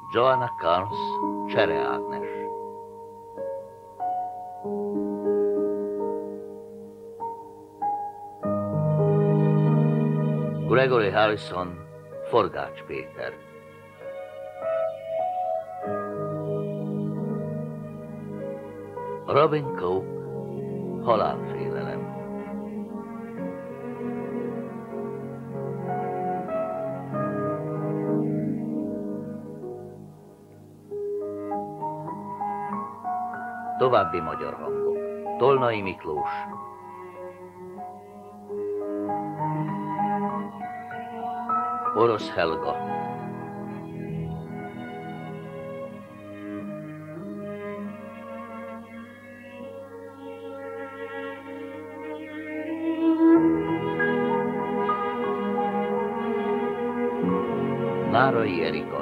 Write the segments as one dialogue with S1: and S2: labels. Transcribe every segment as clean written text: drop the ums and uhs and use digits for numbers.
S1: Joanna Carnes, Csere Ágnes. Gregory Harrison, Forgács Péter. Robin Cope, Halálfélelem. További magyar hangok. Tolnai Miklós, Orosz Helga, Nárai Erika,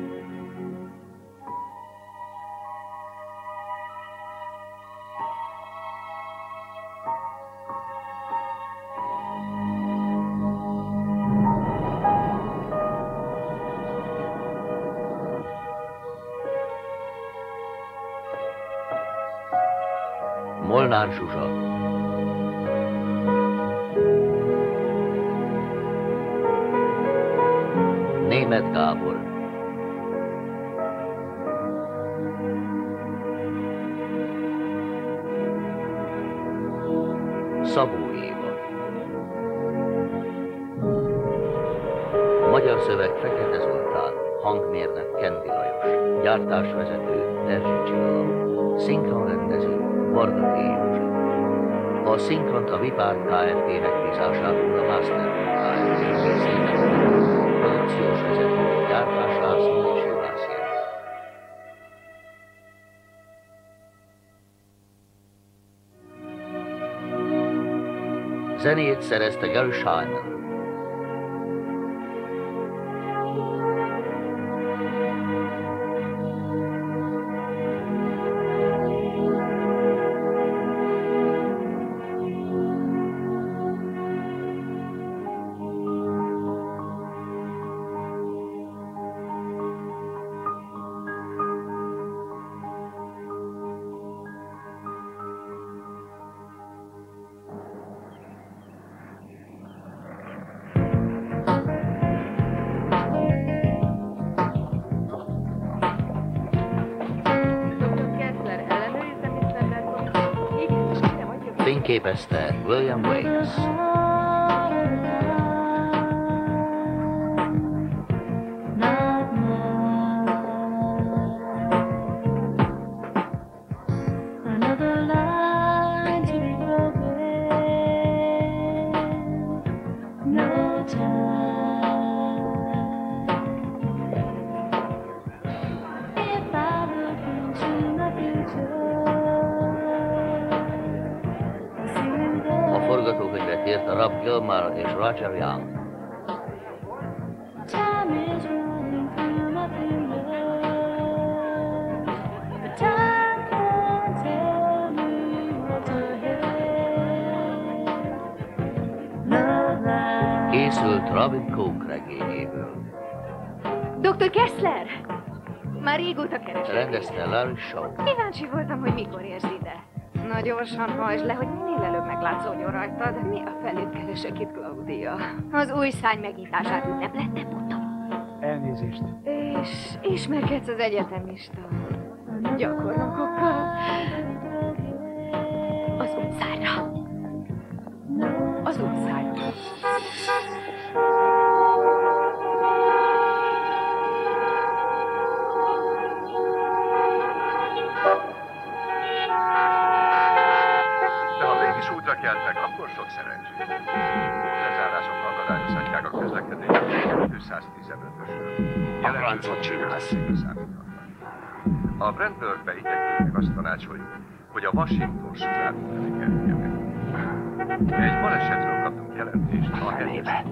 S1: Molnár Zsuzsa, Németh Gábor, Szabó Éva. Magyar szöveg Fekete Zoltán, hangmérnök Kendi Lajos, gyártásvezető Erzsi Csilla, szinkronrendező Varga T. József. A szinkront a Vipár Kft. Megbízásából a Master Kft. Készített. Produkciós vezető Gyártás László és Juhász Jenő. Zenét szerezte Gary Scheinman. Fényképezte William Wakes. Rob Gilmore és Roger Young. Készült Robin Cook regényéből.
S2: Dr. Kessler! Már régóta keresek.
S1: Rendezte Larry Shaw.
S2: Kíváncsi voltam, hogy mikor érsz ide. Na gyorsan hajtsd le, hogy minél előbb meglátszódjon rajtad. Mi a felét keresek itt, Claudia? Az új szárny megnyitását ünneplettem, mondtam.
S3: Elnézést.
S2: És ismerkedsz az egyetemista gyakornokokkal? Az utcára. Az utcára.
S4: Keltek, akkor sok szerencsét. Lezárások akadályozhatják a közlekedést 215-ösről.
S5: A francot csinálsz.
S4: A Brentburgbe itekülnek azt tanácsoljuk, hogy a Washington Square-t felé kerüljenek. Egy balesetről kaptunk jelentést a helyébe.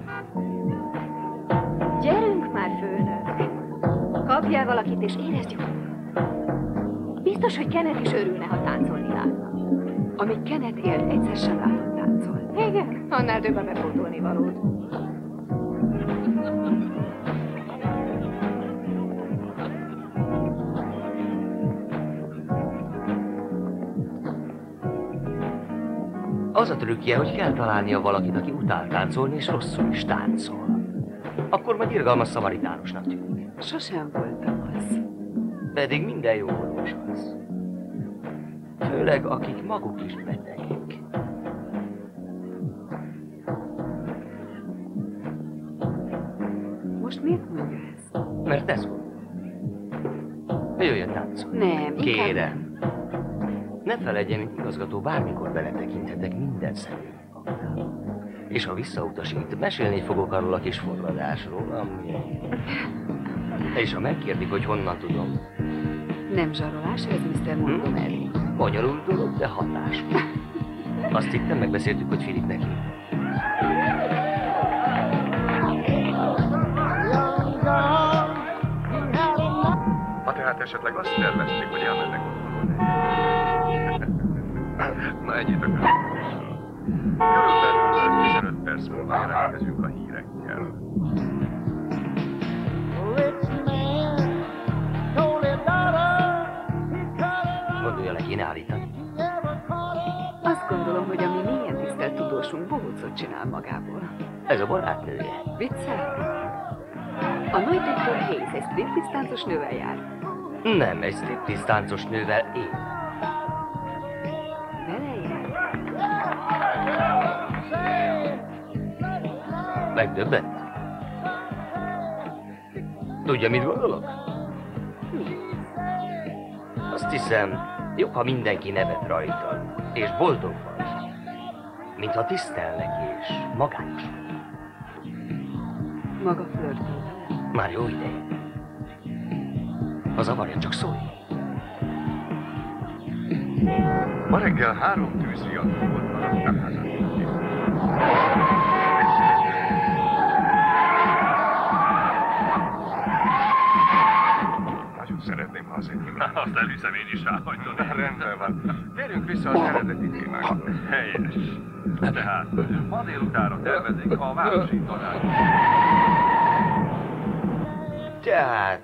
S2: Gyerünk már, főnök! Kapjál valakit és érezd jól. Biztos, hogy Kenneth is örülne, ha táncolni látna. Amíg Kenneth élt, egyszer sem látott táncol. Igen, annál több a megfotolni valód.
S3: Az a trükkje, hogy kell találnia valakit, aki utál táncolni, és rosszul is táncol. Akkor majd irgalmas szamaritánusnak tűnik.
S2: Sosem voltam az.
S3: Pedig minden jó orvos az. Főleg, akik maguk is betegek.
S2: Most miért mondja ezt?
S3: Mert ez volt. Jöjjön táncol.
S2: Nem,
S3: Kérem. Ne feledje, mint igazgató, bármikor beletekinthetek minden személy magam. És ha visszautasít, mesélni fogok arról a kis forradásról, ami... És ha megkérdik, hogy honnan tudom.
S2: Nem zsarolás, ez Mr. Montgomery.
S3: Bonyolult dolog, de hatás. Azt hittem, megbeszéltük, hogy Philip neki.
S4: Ha tehát esetleg azt tervezték, hogy elmennek otthon. Na ennyit akarok. Körülbelül 15 perc múlva jelentkezünk a hírekkel.
S3: Gondolja, le kéne állítani.
S2: Azt gondolom, hogy a mi mélyen tisztelt tudósunk bohócot csinál magából.
S3: Ez a barátnője.
S2: Viccel? A nagy doktor Hayes egy striptease táncos nővel jár.
S3: Nem, egy striptease táncos nővel én.
S2: Vele jár?
S3: Megdöbbent? Tudja, mit gondolok? Azt hiszem, jobb, ha mindenki nevet rajta, és boldog van, mintha tisztelnek és magányos.
S2: Maga flörtöl vele?
S3: Már jó ideje. Ha zavarja, csak szólj.
S4: Ma reggel 3 tűzriadó volt a raktárházat. Nagyon szeretném, ha az enyém lenne.
S5: Azt elhiszem én is ráhagytani.
S4: Rendben van. Térjünk vissza az eredeti témákhoz.
S5: Helyes. Tehát ma délutánra tervezik a városi tanács.
S3: Tehát...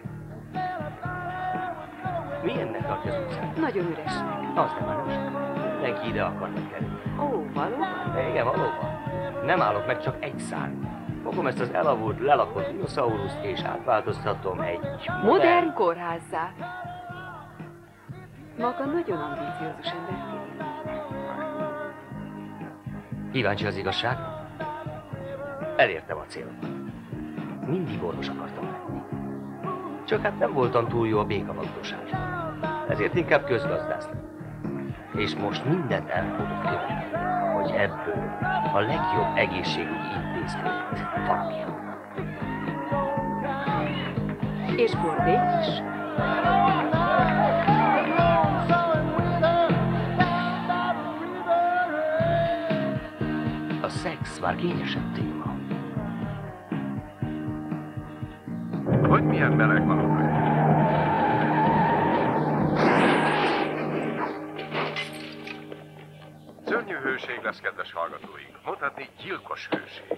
S3: Milyennek tartja az utcát?
S2: Nagyon üresnek.
S3: Azt már nem sokkal. Mindenki ide akarnak kerülni.
S2: Ó, valóban?
S3: Igen, valóban. Nem állok meg csak egy szárny. Fogom ezt az elavult, lelakott dinoszaurusz és átváltoztatom egy
S2: Modern kórházzá. Maga nagyon ambiciózus ember.
S3: Kíváncsi az igazság? Elértem a célomat. Mindig orvos akartam lenni. Csak hát nem voltam túl jó a békavagdosásban. Ezért inkább közgazdász lettem. És most mindent el fogok követni, hogy ebből a legjobb egészségügyi intézményt faragja.
S2: És bordély is.
S3: A szex már kényesebb téma.
S4: Hogy milyen meleg van ott? Szörnyű hőség lesz, kedves hallgatóink. Mondhatni gyilkos hőség.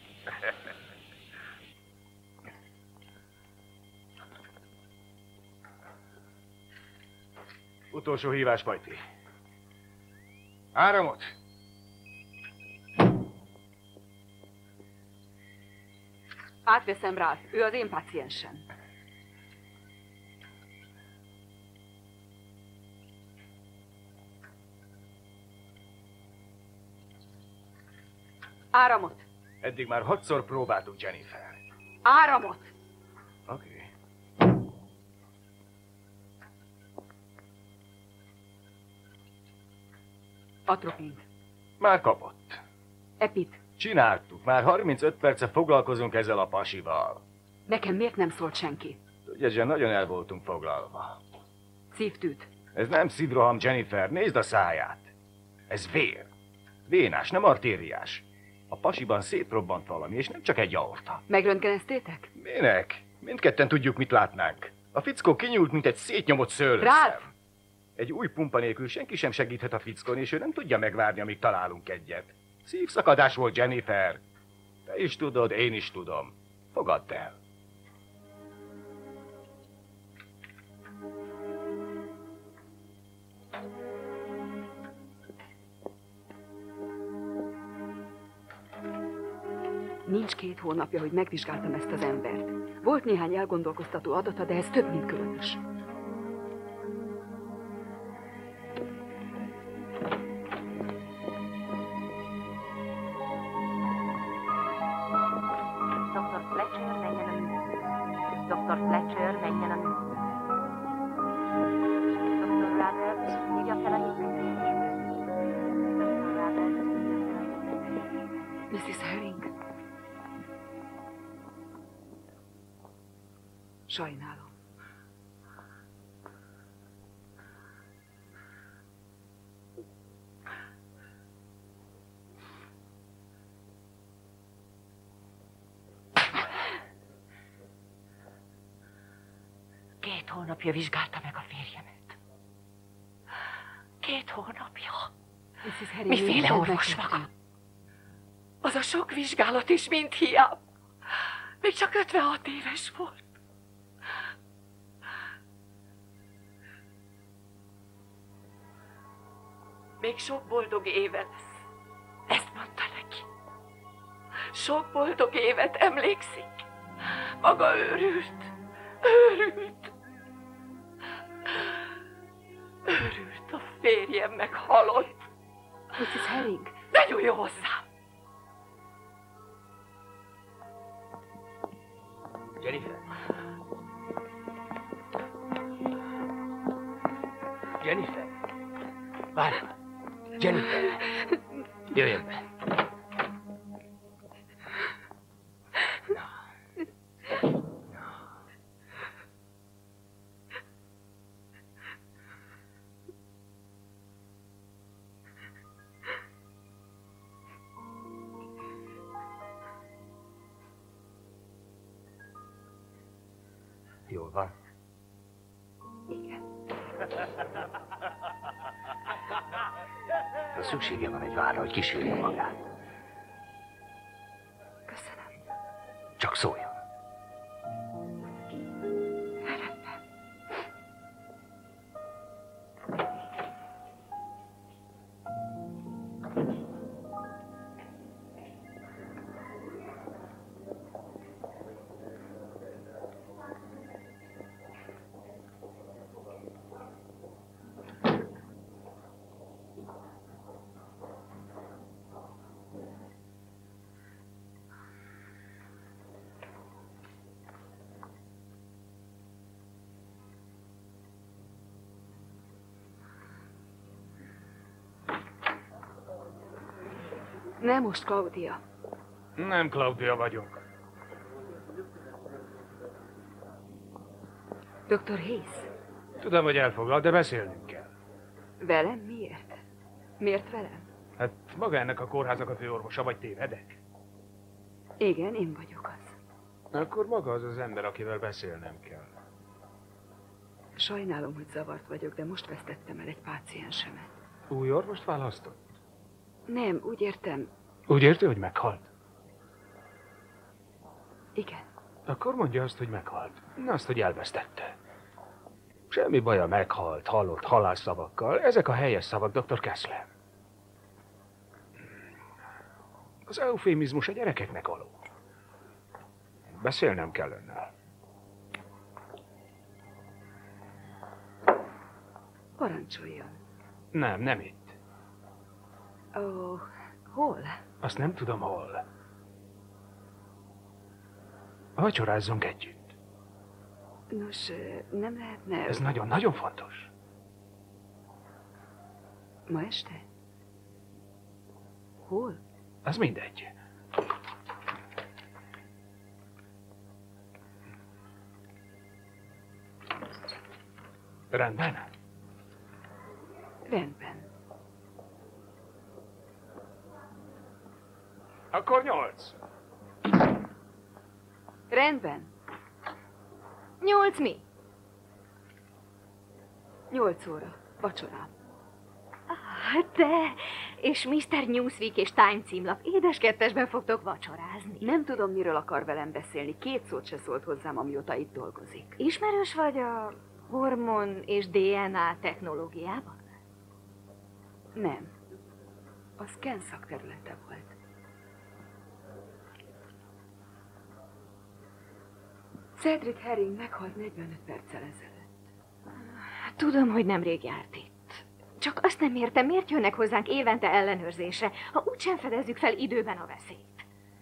S5: Utolsó hívás, Pajti. Áramot!
S2: Átveszem Ralph, ő az én páciensem. Áramot!
S5: Eddig már 6-szor próbáltuk, Jennifer.
S2: Áramot!
S5: Oké.
S2: Atropint.
S5: Már kapott.
S2: Epit.
S5: Csináltuk. Már 35 perce foglalkozunk ezzel a pasival.
S2: Nekem miért nem szólt senki?
S5: Tudja, Jen, nagyon el voltunk foglalva.
S2: Szívtűt.
S5: Ez nem szívroham, Jennifer. Nézd a száját. Ez vér. Vénás, nem artériás. A pasiban szétrobbant valami, és nem csak egy aorta.
S2: Megröntgeneztétek?
S5: Minek? Mindketten tudjuk, mit látnánk. A fickó kinyúlt, mint egy szétnyomott szőlőszem.
S2: Ralph!
S5: Egy új pumpa nélkül senki sem segíthet a fickón, és ő nem tudja megvárni, amíg találunk egyet. Szívszakadás volt, Jennifer. Te is tudod, én is tudom. Fogadd el.
S2: Nincs 2 hónapja, hogy megvizsgáltam ezt az embert. Volt néhány elgondolkoztató adata, de ez több, mint különös.
S6: Dr. Fletcher, menjen a műhelyre. Dr. Fletcher, menjen a műhelyre. Dr. Roberts, hívja fel a hívményeket. Dr. Roberts, hívja fel a hívményeket.
S2: Mrs. Herring. Sajnálom.
S6: Két hónapja vizsgálta meg a férjemet. 2 hónapja.
S2: Mrs. Herring,
S6: Miféle orvos maga? Az a sok vizsgálat is mind hiába. Még csak 56 éves volt. Még sok boldog éve lesz. Ezt mondta neki. Sok boldog évet emlékszik. Maga őrült. Őrült. Őrült, a férjem meg halott.
S2: Mrs. Herring.
S6: Ne nyúljon hozzám!
S3: Jennifer! Jennifer! Várj! Jennifer! Jöjjön be! Jól van.
S2: Igen.
S3: Ha szüksége van egy várra, hogy kísérje magát.
S2: Köszönöm.
S3: Csak szóljon.
S2: Nem most, Claudia.
S5: Nem Claudia vagyok.
S2: Dr. Hayes.
S5: Tudom, hogy elfoglal, de beszélnünk kell.
S2: Velem? Miért? Miért velem?
S5: Hát maga ennek a kórháznak a főorvosa, vagy tévedek?
S2: Igen, én vagyok az.
S5: Akkor maga az az ember, akivel beszélnem kell.
S2: Sajnálom, hogy zavart vagyok, de most vesztettem el egy páciensemet.
S5: Új orvost választott?
S2: Nem, úgy értem.
S5: Úgy érti, hogy meghalt?
S2: Igen.
S5: Akkor mondja azt, hogy meghalt. Azt, hogy elvesztette. Semmi baja, meghalt, halott, halálszavakkal. Ezek a helyes szavak, Dr. Kessler. Az eufémizmus a gyerekeknek való. Beszélnem kell önnel.
S2: Parancsoljon.
S5: Nem itt.
S2: Ó, hol?
S5: Azt nem tudom, hol. Vacsorázzunk együtt.
S2: Nos, nem lehetne...
S5: Ez nagyon-nagyon fontos.
S2: Ma este? Hol?
S5: Az mindegy. Rendben?
S2: Rendben.
S5: Akkor 8.
S2: Rendben.
S7: 8 mi?
S2: 8 óra. Vacsorám.
S7: De, és Mr. Newsweek és Time címlap édes kettesben fogtok vacsorázni.
S2: Nem tudom, miről akar velem beszélni. 2 szót se szólt hozzám, amióta itt dolgozik.
S7: Ismerős vagy a hormon és DNA technológiában?
S2: Nem. A szken szakterülete volt. Cedric Herring meghalt 45 perccel ezelőtt.
S7: Tudom, hogy nemrég járt itt. Csak azt nem értem, miért jönnek hozzánk évente ellenőrzésre, ha úgysem fedezzük fel időben a veszélyt.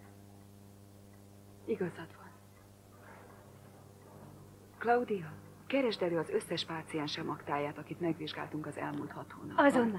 S2: Igazad van. Claudia, keresd elő az összes páciensem aktáját, akit megvizsgáltunk az elmúlt 6 hónapban.
S7: Azonnal.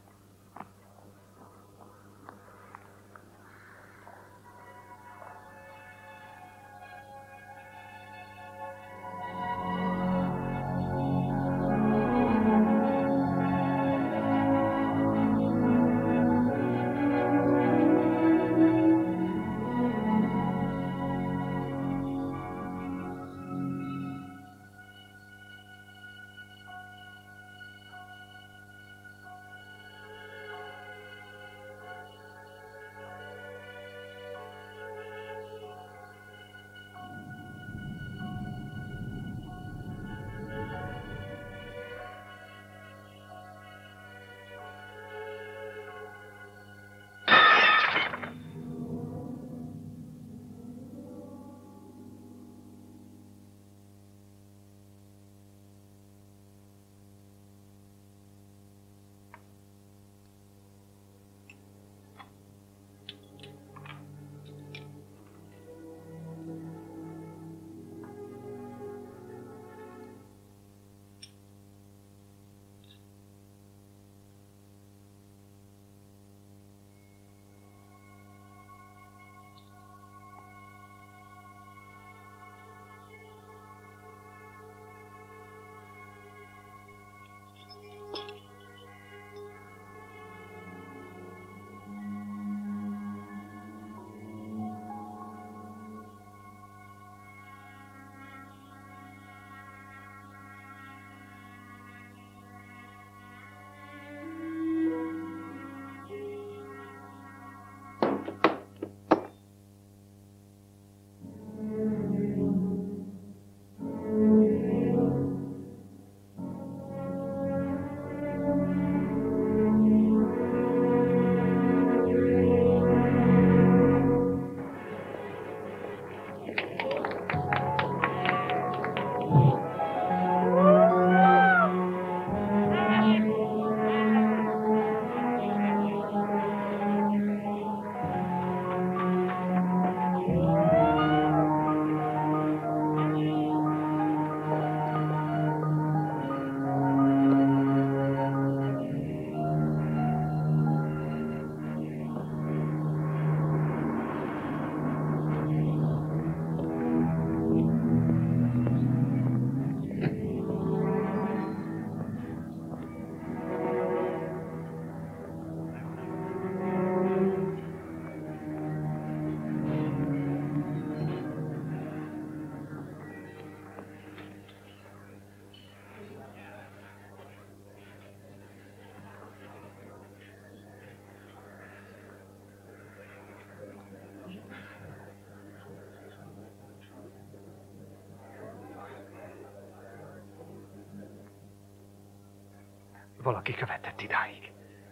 S5: Valaki követett idáig.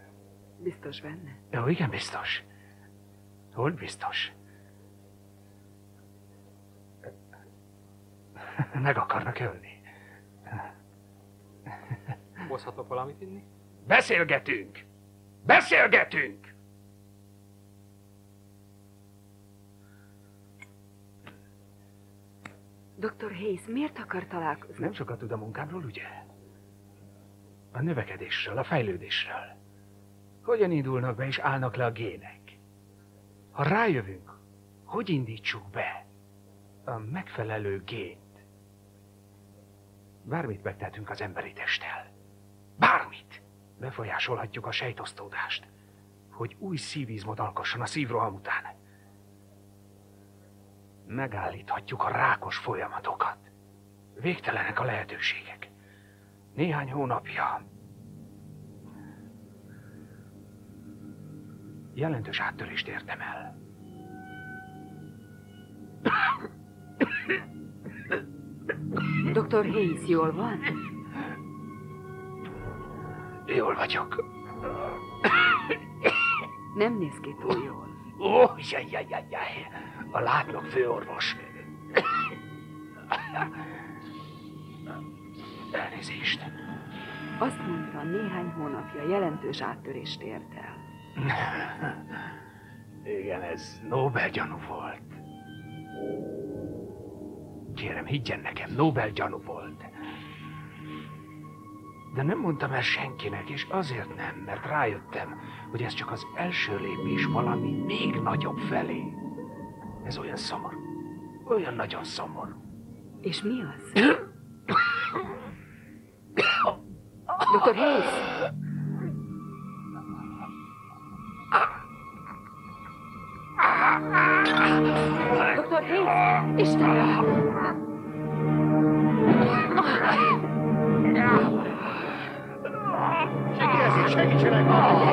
S2: Biztos benne?
S5: Jó, igen, biztos. Hogy biztos? Meg akarnak ölni.
S3: Hozhatok valamit inni?
S5: Beszélgetünk! Beszélgetünk!
S2: Dr. Hayes, miért akar találkozni?
S5: Nem sokat tud a munkámról, ugye? A növekedésről, a fejlődésről. Hogyan indulnak be és állnak le a gének? Ha rájövünk, hogy indítsuk be a megfelelő gént, bármit megtehetünk az emberi testtel. Bármit! Befolyásolhatjuk a sejtosztódást, hogy új szívizmot alkosson a szívroham után. Megállíthatjuk a rákos folyamatokat. Végtelenek a lehetőségek. Néhány hónapja jelentős áttörést értem el.
S2: Dr. Hayes, jól van?
S5: Jól vagyok.
S2: Nem néz ki túl jól.
S5: Ó, jaj. A látlak főorvos. Elnézést.
S2: Azt mondta, néhány hónapja jelentős áttörést ért el.
S5: Igen, ez Nobel-gyanú volt. Kérem, higgyen nekem, Nobel-gyanú volt. De nem mondtam el senkinek, és azért nem, mert rájöttem, hogy ez csak az első lépés valami még nagyobb felé. Ez olyan szomorú, olyan nagyon szomorú.
S2: És mi az? Dr. Hayes! Dr. Hayes! Istenem!
S3: Segítsenek!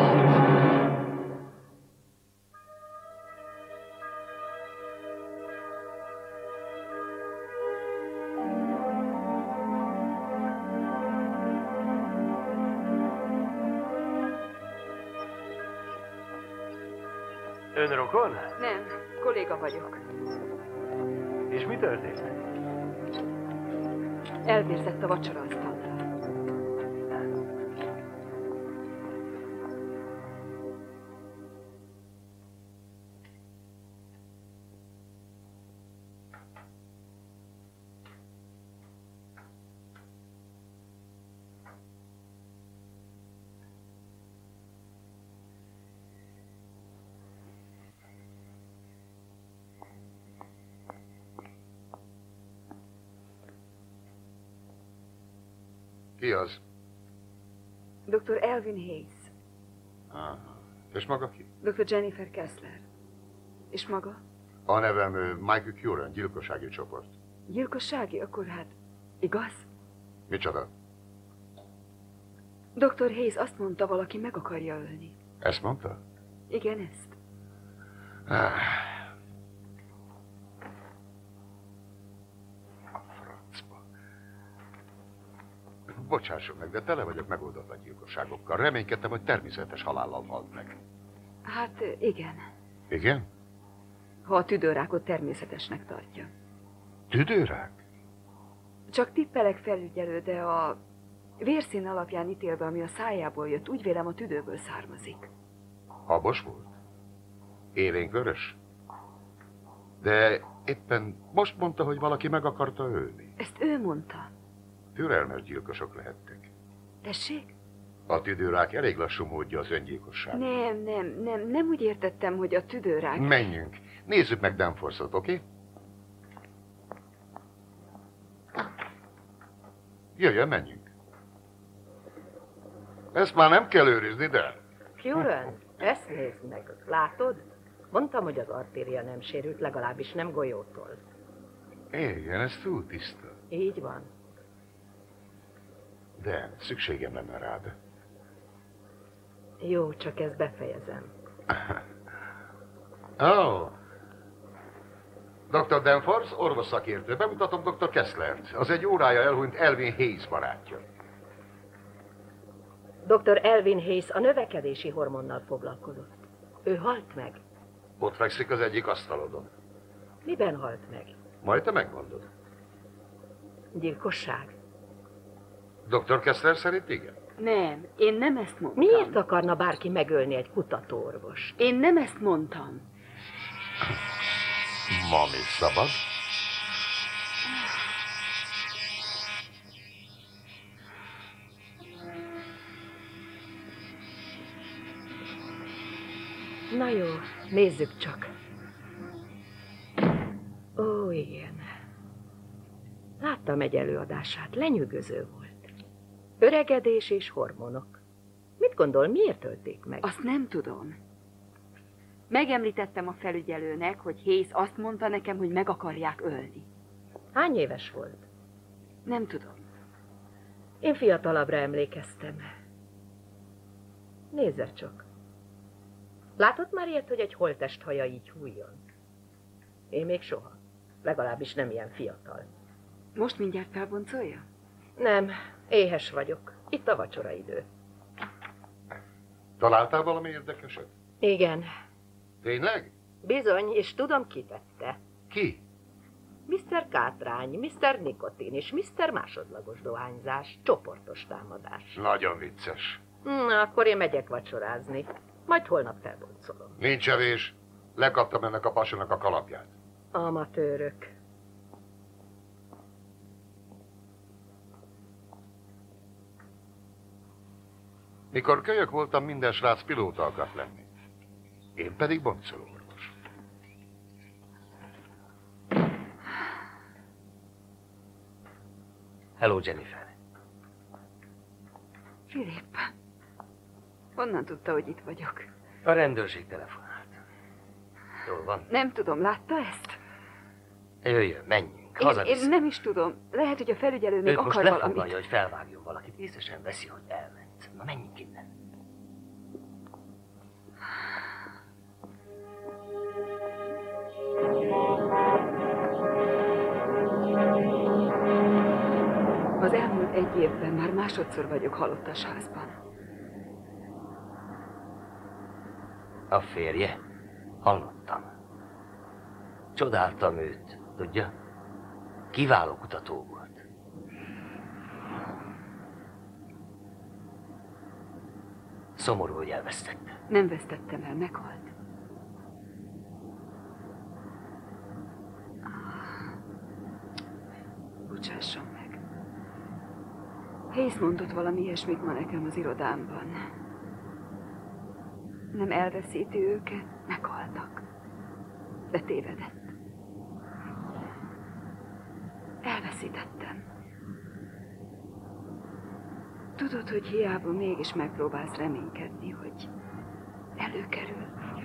S3: Ön rokon?
S2: Nem, kolléga vagyok.
S3: És mi történt?
S2: Elvérzett a vacsoraasztalnál.
S4: Ki az?
S2: Dr. Elvin Hayes.
S4: Aha. És maga ki?
S2: Dr. Jennifer Kessler. És maga?
S4: A nevem Michael Curran, gyilkossági csoport.
S2: Gyilkossági? Akkor hát igaz?
S4: Micsoda?
S2: Dr. Hayes azt mondta, valaki meg akarja ölni.
S4: Ezt mondta?
S2: Igen, ezt.
S4: Francba. Bocsásson meg, de tele vagyok megoldatlan gyilkosságokkal. Reménykedtem, hogy természetes halállal halt meg.
S2: Hát igen.
S4: Igen?
S2: Ha a tüdőrákot természetesnek tartja.
S4: Tüdőrák?
S2: Csak tippelek, felügyelő, de a vérszín alapján ítélve, ami a szájából jött, úgy vélem a tüdőből származik.
S4: Habos volt? Élénk vörös? De éppen most mondta, hogy valaki meg akarta ölni.
S2: Ezt ő mondta.
S4: Türelmes gyilkosok lehettek.
S2: Tessék?
S4: A tüdőrák elég lassú módja az öngyilkosság.
S2: Nem úgy értettem, hogy a tüdőrák...
S4: Menjünk. Nézzük meg Danforthot, oké? Jöjjön, menjünk. Ezt már nem kell őrizni, de...
S6: Curran, ezt nézd meg. Látod? Mondtam, hogy az artéria nem sérült, legalábbis nem golyótól.
S4: Igen, ez túl tiszta.
S6: Így van.
S4: De szükségem lenne rád.
S6: Jó, csak ezt befejezem.
S4: Dr. Danforth, orvos szakértő. Bemutatom Dr. Kesslert. Az egy órája elhunyt Elvin Hayes barátja.
S6: Dr. Elvin Hayes a növekedési hormonnal foglalkozott. Ő halt meg.
S4: Ott fekszik az egyik asztalodon.
S6: Miben halt meg?
S4: Majd te megmondod.
S6: Gyilkosság?
S4: Dr. Kessler szerint igen?
S2: Nem, én nem ezt mondtam.
S6: Miért akarna bárki megölni egy kutatóorvost?
S2: Én nem ezt mondtam.
S4: Ma még szabad.
S6: Na jó, nézzük csak. Ó, igen. Láttam egy előadását, lenyűgöző volt. Öregedés és hormonok. Mit gondol, miért ölték meg?
S2: Azt nem tudom. Megemlítettem a felügyelőnek, hogy Hayes azt mondta nekem, hogy meg akarják ölni.
S6: Hány éves volt?
S2: Nem tudom.
S6: Én fiatalabbra emlékeztem. Nézze csak. Látott már ilyet, hogy egy holttest haja így hújjon? Én még soha. Legalábbis nem ilyen fiatal.
S2: Most mindjárt felboncolja?
S6: Nem, éhes vagyok. Itt a vacsoraidő.
S4: Találtál valami érdekeset?
S6: Igen.
S4: Tényleg?
S6: Bizony, és tudom, ki tette.
S4: Ki?
S6: Mr. Kátrány, Mr. Nikotin és Mr. Másodlagos dohányzás, csoportos támadás.
S8: Nagyon vicces.
S6: Na, akkor én megyek vacsorázni. Majd holnap felboncolom.
S8: Nincs evés. Lekaptam ennek a pasinak a kalapját.
S6: Amatőrök.
S8: Mikor kölyök voltam, minden srác pilóta akart lenni. Én pedig boncolóorvos.
S3: Hello, Jennifer.
S2: Filip, honnan tudta, hogy itt vagyok?
S3: A rendőrség telefonált. Jól van?
S2: Nem tudom, látta ezt?
S3: Jöjjön, menjünk, hazavisz.
S2: Én nem is tudom. Lehet, hogy a felügyelő még
S3: Őt most
S2: akar
S3: lefoglalja,
S2: valamit.
S3: hogy felvágjon valakit. Észesen veszi, hogy elment. Na, menjünk innen.
S2: Az elmúlt egy évben már másodszor vagyok halottas házban.
S3: A férje? Hallottam. Csodáltam őt, tudja? Kiváló kutató volt. Szomorú, hogy elvesztette.
S2: Nem vesztettem el, meghalt. Bocsásson meg. Hayes mondott valami ilyesmit ma nekem az irodámban. Nem elveszíti őket, meghaltak. De tévedett. Elveszítettem. Tudod, hogy hiába mégis megpróbálsz reménykedni, hogy előkerül.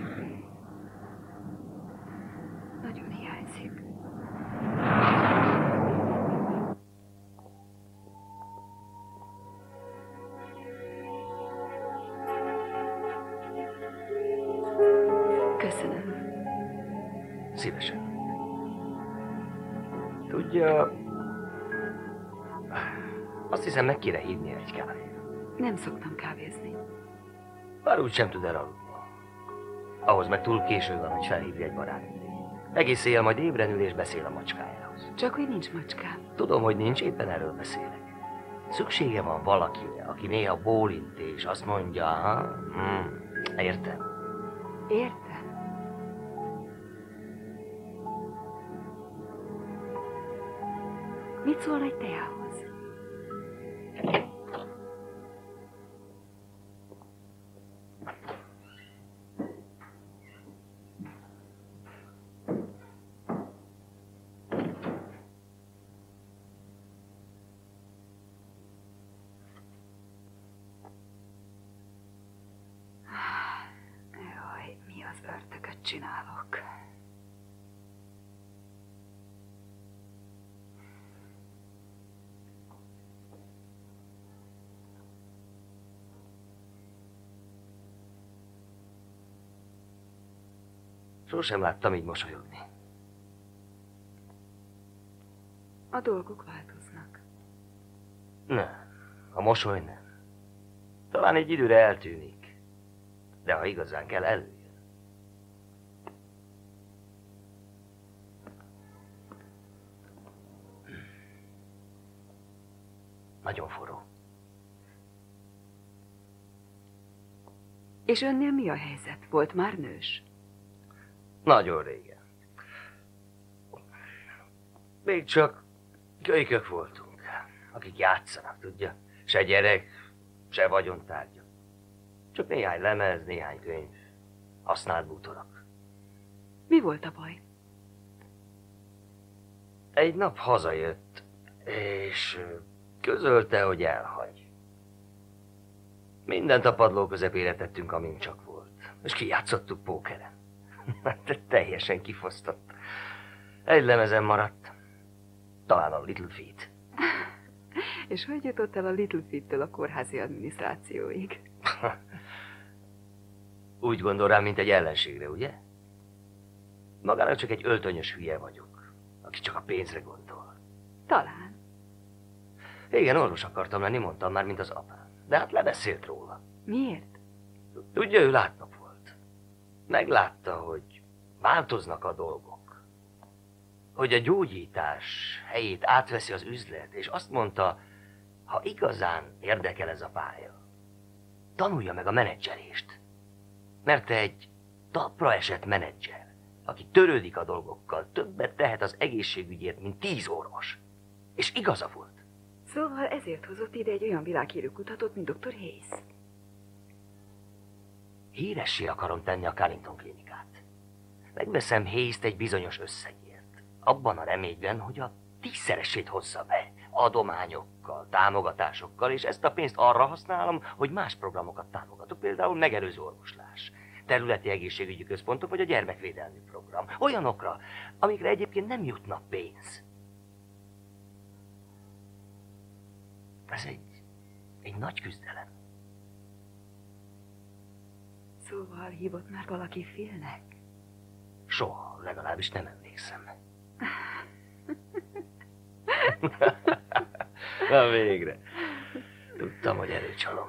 S2: Nagyon hiányzik. Köszönöm.
S3: Szívesen. Tudja, azt hiszem, meg kéne hívni egy kávét.
S2: Nem szoktam kávézni.
S3: Bár úgy sem tud elaludni. Ahhoz meg túl késő van, hogy felhívja egy barátnőt. Egész éjjel majd ébren ül és beszél a macskájához.
S2: Csak hogy nincs macskám.
S3: Tudom, hogy nincs, éppen erről beszélek. Szüksége van valakire, aki néha bólint és azt mondja, értem.
S2: Értem. Mit szól egy teához? Jaj, mi az ördögöt csinálok?
S3: Sosem láttam így mosolyogni.
S2: A dolgok változnak.
S3: Nem, a mosoly nem. Talán egy időre eltűnik, de ha igazán kell, előjön. Nagyon forró.
S2: És önnél mi a helyzet? Volt már nős?
S3: Nagyon régen. Még csak kölykök voltunk, akik játszanak, tudja? Se gyerek, se vagyontárgya. Csak néhány lemez, néhány könyv, használt bútorok.
S2: Mi volt a baj?
S3: Egy nap hazajött, és közölte, hogy elhagy. Mindent a padló közepére tettünk, amint csak volt. És kijátszottuk pókeren. Hát teljesen kifosztott. Egy lemezen maradt. Talán a Little Feat.
S2: És hogy jutott el a Little Feat-től a kórházi adminisztrációig?
S3: Úgy gondol rám, mint egy ellenségre, ugye? Magának csak egy öltönyös hülye vagyok, aki csak a pénzre gondol.
S2: Talán.
S3: Igen, orvos akartam lenni, mondtam már, mint az apám. De hát lebeszélt róla.
S2: Miért?
S3: Tudja, ő látnok volt. Meglátta, hogy változnak a dolgok. hogy a gyógyítás helyét átveszi az üzlet, és azt mondta, ha igazán érdekel ez a pálya, tanulja meg a menedzselést. Mert te egy talpra esett menedzser, aki törődik a dolgokkal, többet tehet az egészségügyért, mint 10 orvos. És igaza volt.
S2: Szóval ezért hozott ide egy olyan világhírű kutatót, mint Dr. Hayes.
S3: Híressé akarom tenni a Carrington klinikát. Megveszem Hayes-t egy bizonyos összegért. Abban a reményben, hogy a 10-szeresét hozza be. Adományokkal, támogatásokkal, és ezt a pénzt arra használom, hogy más programokat támogatok. Például megelőző orvoslás, területi egészségügyi központok, vagy a gyermekvédelmi program. Olyanokra, amikre egyébként nem jutna pénz. Ez egy nagy küzdelem.
S2: Szóval hívott már valaki Philnek?
S3: Soha, legalábbis nem emlékszem. Na végre. Tudtam, hogy előcsalom.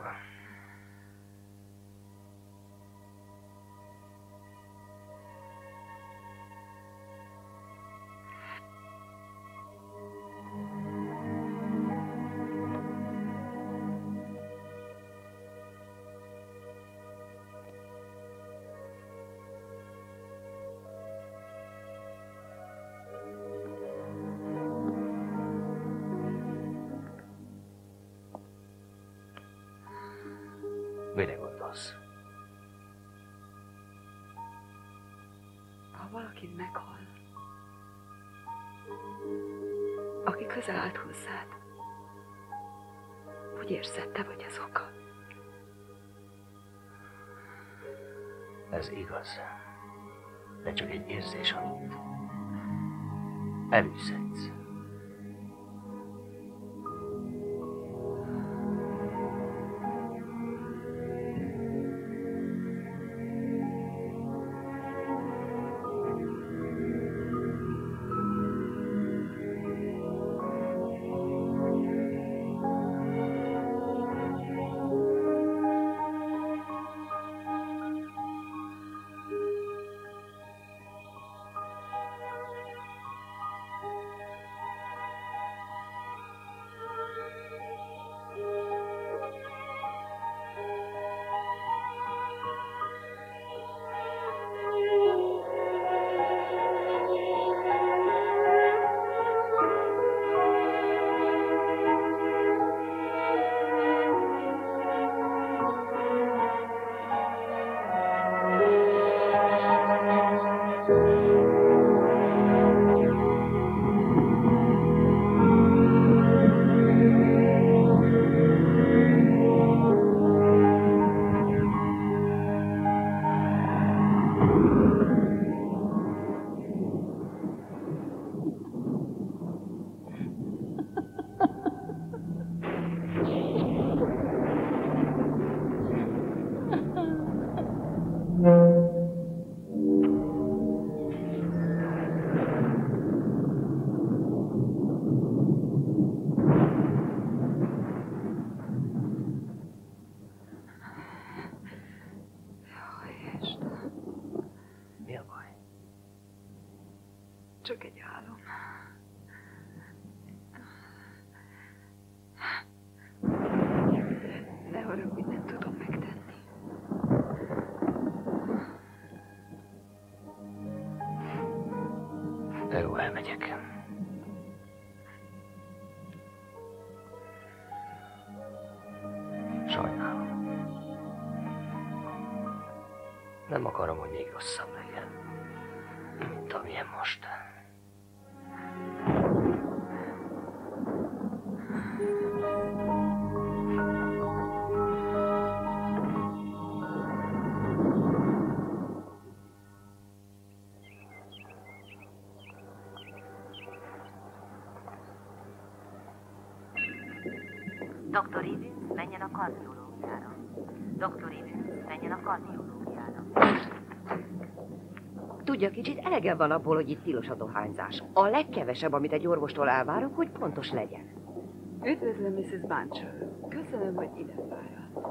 S3: Mire gondolsz?
S2: Ha valaki meghal, aki közel állt hozzád, hogy érzed, te vagy az oka?
S3: Ez igaz. De csak egy érzés, amit előszedsz.
S2: Csak egy álom. Ne haragudj, nem tudom megtenni.
S3: Jó, elmegyek. Sajnálom. Nem akarom, hogy még rosszabb legyen, mint amilyen most.
S9: Dr. Evans, menjen a kardiológiára. Dr. Evans, menjen a kardiológiára.
S6: Tudja, kicsit elege van abból, hogy itt tilos a dohányzás. A legkevesebb, amit egy orvostól elvárok, hogy pontos legyen.
S2: Üdvözlöm, Mrs. Buncher. Köszönöm, hogy ide várat.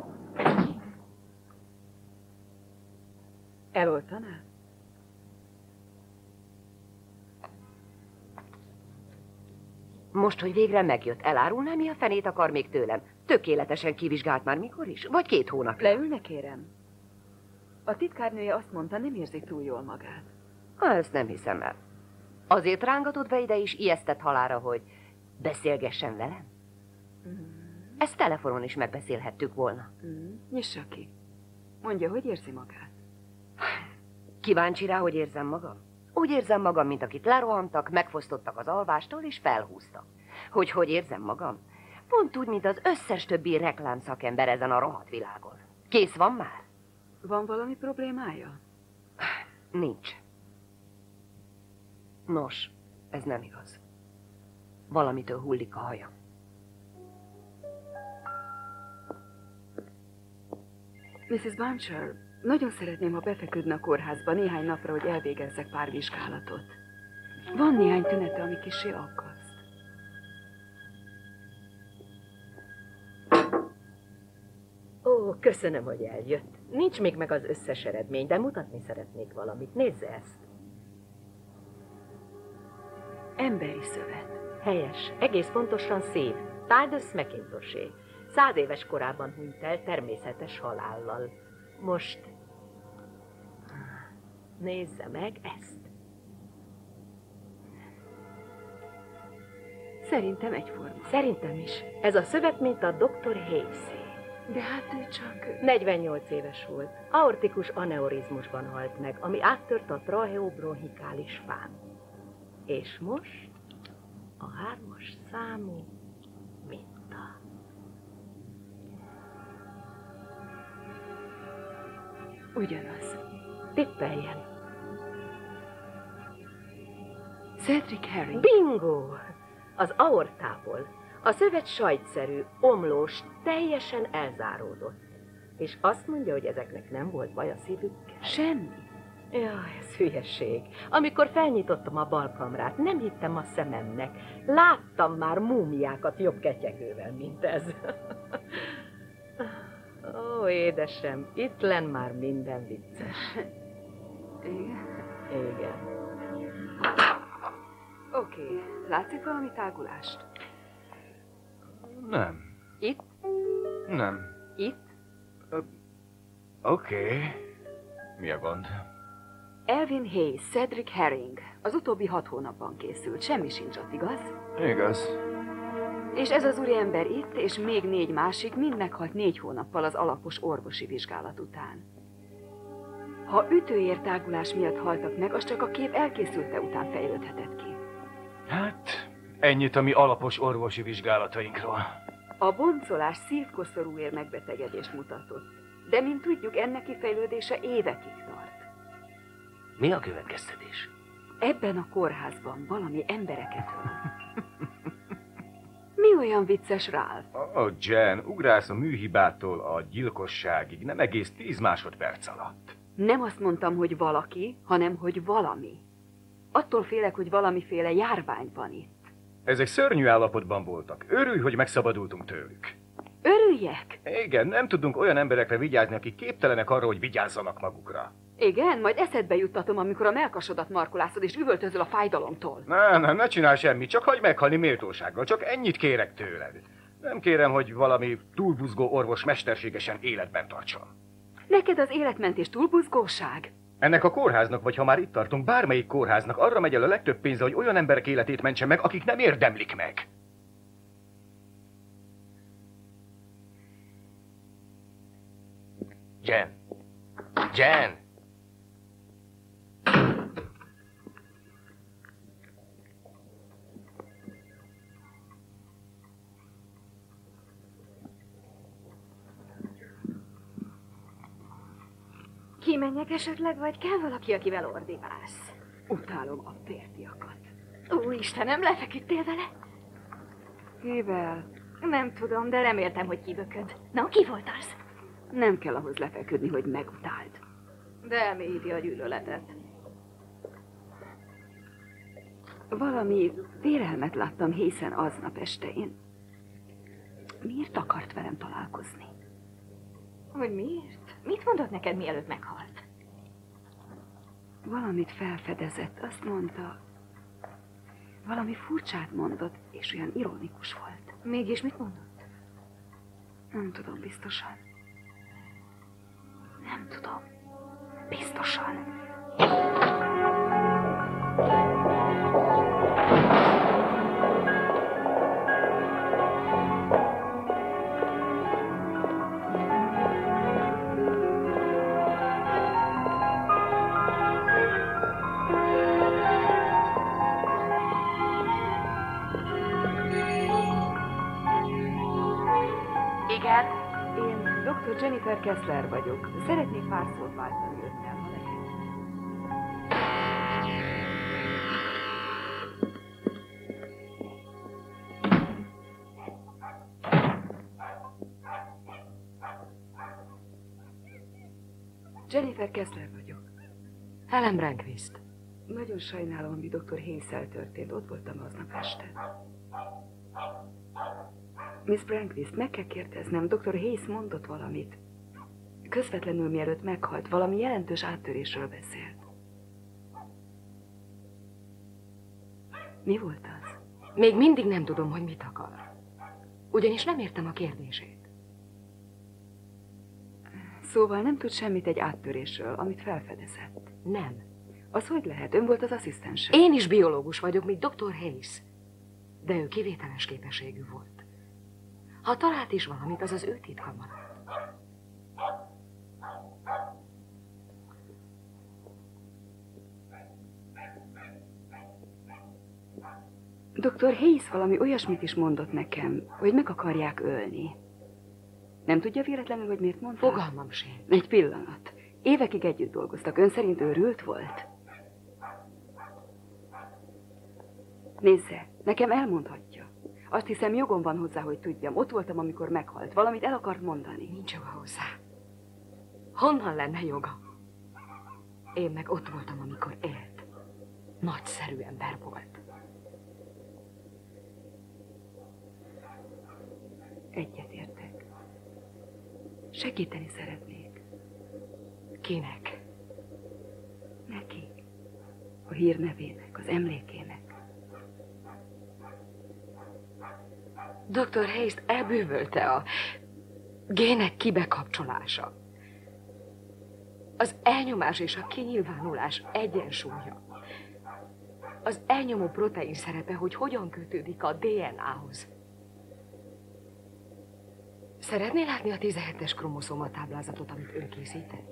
S2: Eloltanál?
S6: Most, hogy végre megjött, elárulná, mi a fenét akar még tőlem? Tökéletesen kivizsgált már mikor is? Vagy 2 hónap?
S2: Leülne, kérem? A titkárnője azt mondta, nem érzi túl jól magát.
S6: Ezt nem hiszem el. Azért rángatod be ide is ijesztett halálra, hogy beszélgessen velem? Ezt telefonon is megbeszélhettük volna.
S2: Nyissa ki. Mondja, hogy érzi magát?
S6: Kíváncsi rá, hogy érzem magam? Úgy érzem magam, mint akit lerohantak, megfosztottak az alvástól és felhúztak. Hogy érzem magam? Pont úgy, mint az összes többi reklámszakember ezen a rohadt világon. Kész van már?
S2: Van valami problémája?
S6: Nincs. Nos, ez nem igaz. Valamitől hullik a hajam.
S2: Mrs. Buncher, nagyon szeretném, ha befeküdne a kórházba néhány napra, hogy elvégezzek pár vizsgálatot. Van néhány tünete, ami kissé aggaszt.
S6: Ó, köszönöm, hogy eljött. Nincs még meg az összes eredmény, de mutatni szeretnék valamit. Nézze ezt.
S2: Emberi szövet.
S6: Helyes, egész pontosan szép. Titus McIntosé. 100 éves korában hunyt el természetes halállal. Most nézze meg ezt.
S2: Szerintem egyforma.
S6: Szerintem is. Ez a szövet, mint a Dr. Hayes-é.
S2: De hát ő csak...
S6: 48 éves volt. Aortikus aneurizmusban halt meg, ami áttört a tracheobronchikális fán. És most a 3-as számú minta.
S2: Ugyanaz.
S6: Tippeljen.
S2: Cedric Herring.
S6: Bingo! Az aortából. A szövet sajtszerű, omlós, teljesen elzáródott. És azt mondja, hogy ezeknek nem volt baj a szívükkel.
S2: Semmi.
S6: Jaj, ez hülyeség. Amikor felnyitottam a balkamrát, nem hittem a szememnek. Láttam már múmiákat jobb ketyegővel, mint ez. Ó, édesem, itt lenn már minden vicces.
S2: Igen.
S6: Igen.
S2: Oké, látszik valami tágulást?
S5: Nem.
S6: Itt?
S5: Nem.
S6: Itt?
S5: Oké. Mi a gond?
S2: Elvin Hayes, Cedric Herring. Az utóbbi 6 hónapban készült. Semmi sincs ott, igaz?
S5: Igaz.
S2: És ez az úriember itt, és még 4 másik mind meghalt 4 hónappal az alapos orvosi vizsgálat után. Ha ütőértágulás miatt haltak meg, az csak a kép elkészülte után fejlődhetett ki.
S5: Hát, ennyit a mi alapos orvosi vizsgálatainkról.
S2: A boncolás szívkoszorúér megbetegedést mutatott, de mint tudjuk, ennek kifejlődése évekig tart.
S3: Mi a következtetés?
S2: Ebben a kórházban valami embereket öl. Mi olyan vicces, Ralph?
S10: Oh, Jen, ugrálsz a műhibától a gyilkosságig, nem egész 10 másodperc alatt.
S2: Nem azt mondtam, hogy valaki, hanem hogy valami. Attól félek, hogy valamiféle járvány van itt.
S10: Ezek szörnyű állapotban voltak. Örülj, hogy megszabadultunk tőlük.
S2: Örüljek?
S10: Igen, nem tudunk olyan emberekre vigyázni, akik képtelenek arra, hogy vigyázzanak magukra.
S2: Igen, majd eszedbe juttatom, amikor a mellkasodat markolászod és üvöltözöl a fájdalomtól.
S10: Ne csinálj semmit, csak hagyj meghalni méltósággal, csak ennyit kérek tőled. Nem kérem, hogy valami túlbuzgó orvos mesterségesen életben tartson.
S2: Neked az életmentés túlbuzgóság?
S10: Ennek a kórháznak, vagy ha már itt tartunk, bármelyik kórháznak arra megy el a legtöbb pénze, hogy olyan emberek életét mentse meg, akik nem érdemlik meg.
S3: Jen! Jen!
S7: Kimenjek esetleg, vagy kell valaki, akivel ordibálsz?
S2: Utálom a férfiakat.
S7: Ó, Istenem, lefeküdtél vele?
S2: Kivel?
S7: Nem tudom, de reméltem, hogy kibököd. Na, ki volt az?
S2: Nem kell ahhoz lefeküdni, hogy megutáld.
S7: De elmélyíti a gyűlöletet.
S2: Valami vélelmet láttam Hayesen aznap este. Miért akart velem találkozni?
S7: Hogy miért? Mit mondott neked, mielőtt meghalt?
S2: Valamit felfedezett. Azt mondta, Valami furcsát mondott, és olyan ironikus volt.
S7: Mégis mit mondott?
S2: Nem tudom biztosan. Nem tudom. Biztosan.
S6: Igen?
S2: Én Dr. Jennifer Kessler vagyok. Szeretnék pár szót váltani önnel, ha lehet. Jennifer Kessler vagyok.
S6: Helen Rehnquist.
S2: Nagyon sajnálom, ami Dr. Hayes-szel történt. Ott voltam aznap este. Miss Rehnquist, meg kell kérdeznem, Dr. Hayes mondott valamit. Közvetlenül mielőtt meghalt, valami jelentős áttörésről beszélt. Mi volt az?
S6: Még mindig nem tudom, hogy mit akar. Ugyanis nem értem a kérdését.
S2: Szóval nem tud semmit egy áttörésről, amit felfedezett.
S6: Nem.
S2: Az hogy lehet? Ön volt az asszisztense.
S6: Én is biológus vagyok, mint Dr. Hayes. De ő kivételes képességű volt. Ha talált is valamit, az az ő titka maradt.
S2: Dr. Hayes valami olyasmit is mondott nekem, hogy meg akarják ölni. Nem tudja véletlenül, hogy miért mondta?
S6: Fogalmam sincs.
S2: Egy pillanat. Évekig együtt dolgoztak. Ön szerint őrült volt? Nézze, nekem elmondhatja. Azt hiszem, jogom van hozzá, hogy tudjam. Ott voltam, amikor meghalt. Valamit el akart mondani.
S6: Nincs joga hozzá. Honnan lenne joga? Én meg ott voltam, amikor élt. Nagyszerű ember volt.
S2: Egyetértek. Segíteni szeretnék.
S6: Kinek?
S2: Neki. A hírnevének, az emlékének.
S6: Dr. Hayes-t elbűvölte a gének kibekapcsolása. Az elnyomás és a kinyilvánulás egyensúlya. Az elnyomó protein szerepe, hogy hogyan kötődik a DNA-hoz. Szeretné látni a 17-es kromoszóma táblázatot, amit ő készített?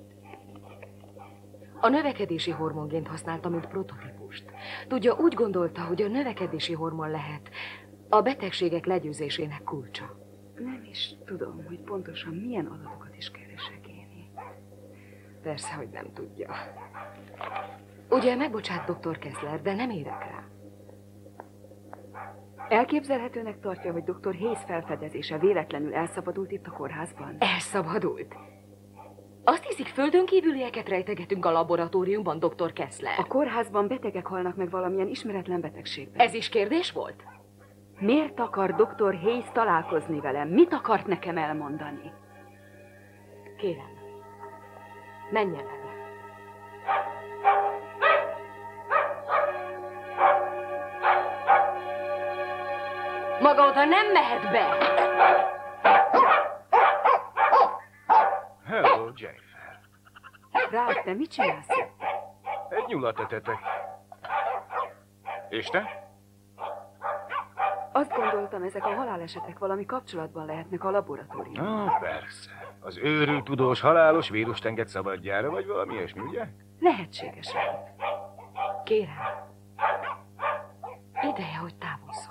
S6: A növekedési hormongént használta, mint prototípust. Tudja, úgy gondolta, hogy a növekedési hormon lehet a betegségek legyőzésének kulcsa.
S2: Nem is tudom, hogy pontosan milyen adatokat is keresek én.
S6: Persze, hogy nem tudja. Ugye megbocsát Dr. Kessler, de nem érek rá.
S2: Elképzelhetőnek tartja, hogy Dr. Hayes felfedezése véletlenül elszabadult itt a kórházban?
S6: Elszabadult? Azt hiszik, földön kívülieket rejtegetünk a laboratóriumban, Dr. Kessler?
S2: A kórházban betegek halnak meg valamilyen ismeretlen betegségben.
S6: Ez is kérdés volt?
S2: Miért akar Dr. Hayes találkozni velem? Mit akart nekem elmondani?
S6: Kérem, menjen el. Maga oda nem mehet be!
S10: Hello, Jennifer.
S2: Ralph, te mit csinálsz?
S10: Egy nyulat etetek. És te?
S2: Azt gondoltam, ezek a halálesetek valami kapcsolatban lehetnek a laboratóriumban.
S10: Persze. Az őrült tudós halálos vírust enged szabadjára, vagy valami ilyesmi, ugye?
S2: Lehetséges.
S6: Kérem, ideje, hogy távozzon.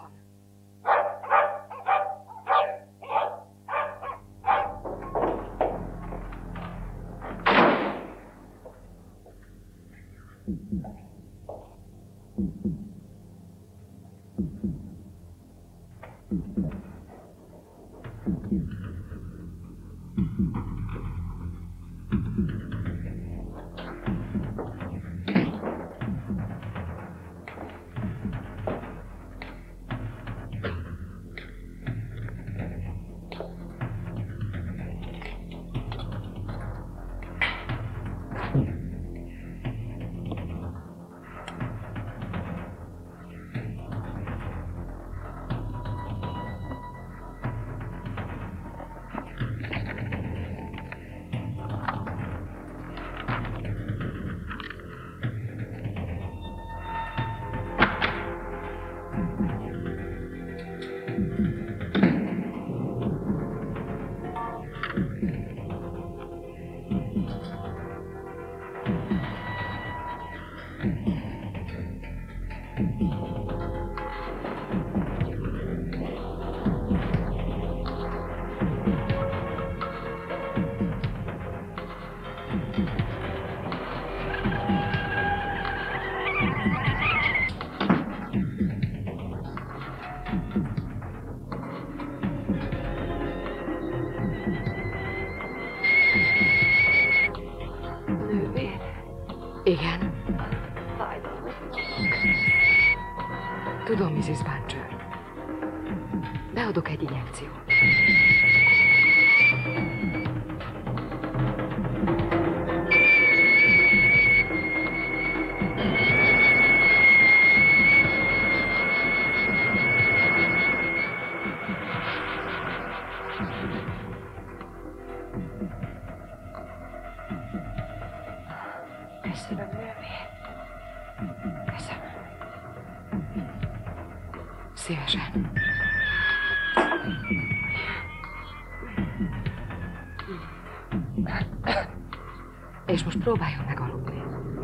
S6: Igen. Tudom, Mrs. Buncher. Beadok egy injekciót.
S7: Köszönöm, nővér. Köszönöm.
S6: Szívesen. És most próbáljon meg aludni.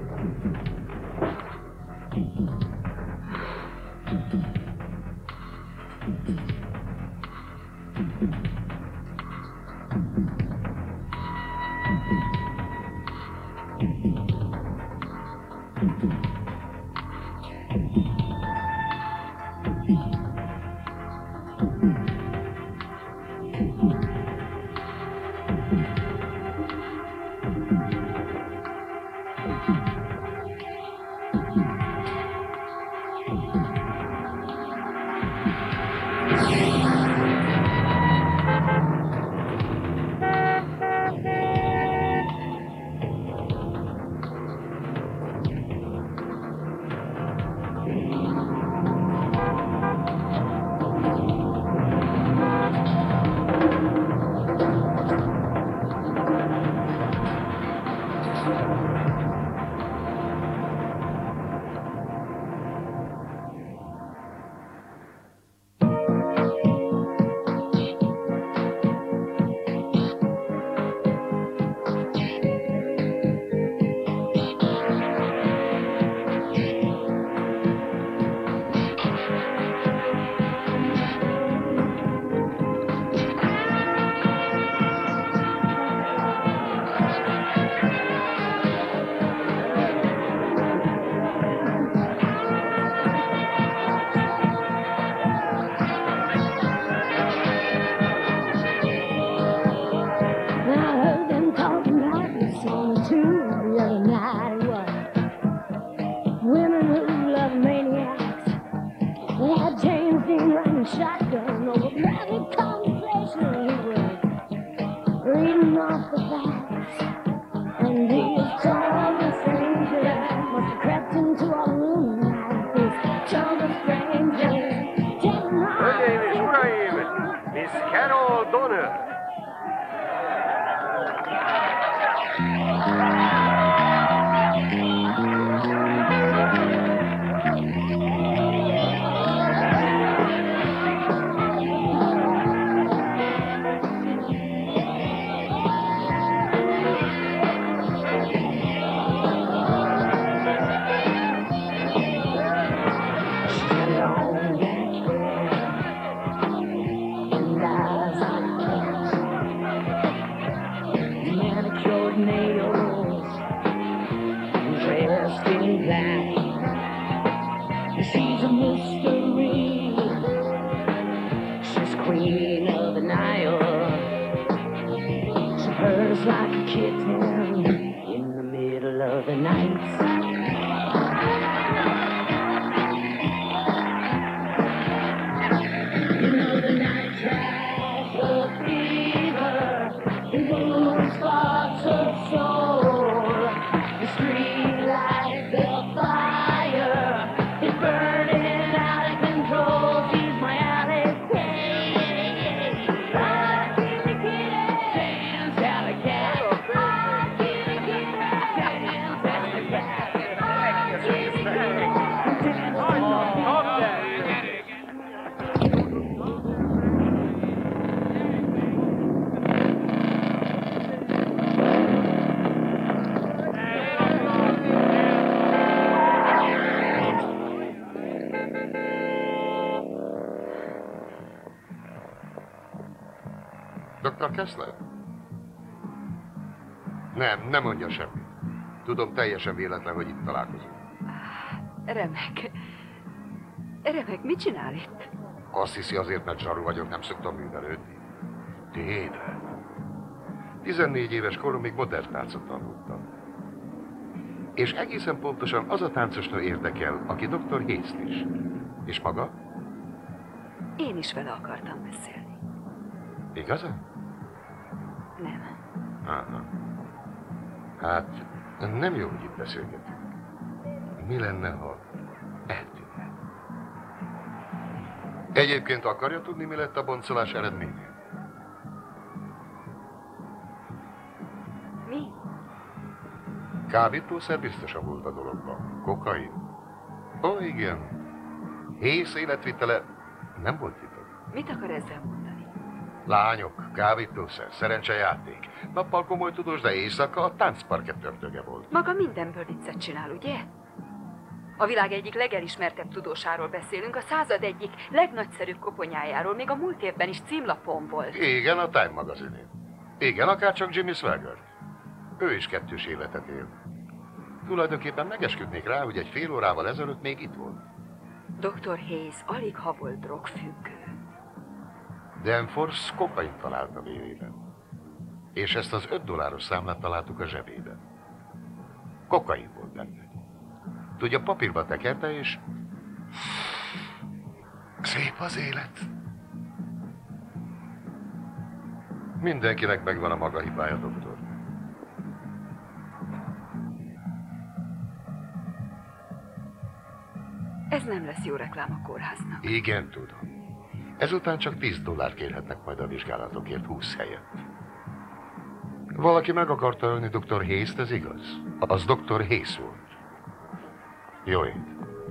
S11: Shotgun over private conversation. He was reading off the facts, and he is total stranger. Must have crept into our room like this. Total stranger.
S10: Hölgyeim és uraim, Miss Carol Donner.
S11: She's a mystery. She's queen of the Nile. She purrs like a kitten in the middle of the night. You know the night has a fever. It moves sparks of soul. The street lights, the fire is burning out of control.
S8: Dr. Kessler? Nem mondja semmit. Tudom, teljesen véletlen, hogy itt találkozunk.
S6: Remek. Remek, mit csinál itt?
S8: Azt hiszi azért, mert zsaru vagyok, nem szoktam művelődni. Tévedj. 14 éves koromig modern táncot tanultam. És egészen pontosan az a táncosnő érdekel, aki Dr. Hayes-t is. És maga?
S6: Én is vele akartam beszélni.
S8: Igazán?
S6: Nem.
S8: Aha. Hát, nem jó, hogy itt beszélgetünk. Mi lenne, ha eltűnne? Egyébként akarja tudni, mi lett a boncolás eredménye?
S6: Mi?
S8: Kábítószer biztosan volt a dologban. Kokain. Ó, igen. Hayes életvitele nem volt titok.
S6: Mit akar ezzel mondani?
S8: Lányok, kábítószer, szerencsejáték. Nappal komoly tudós, de éjszaka a táncparkett ördöge volt.
S6: Maga mindenből viccet csinál, ugye? A világ egyik legelismertebb tudósáról beszélünk, a század egyik legnagyszerűbb koponyájáról, még a múlt évben is címlapon volt.
S8: Igen, a Time magazinén. Igen, akárcsak Jimmy Swaggart. Ő is kettős életet él. Tulajdonképpen megesküdnék rá, hogy egy fél órával ezelőtt még itt volt.
S6: Dr. Hayes alig ha volt drogfüggő.
S8: Danforth kokain talált a vérében. És ezt az $5 számlát találtuk a zsebében. Kokain volt benne. Tudja, papírba tekerte, és... Szép az élet. Mindenkinek megvan a maga hibája, doktor.
S6: Ez nem lesz jó reklám a kórháznak.
S8: Igen, tudom. Ezután csak $10 kérhetnek majd a vizsgálatokért 20 helyett. Valaki meg akarta ölni Dr. Hayes-t, ez igaz? Az Dr. Hayes volt. Jó ét.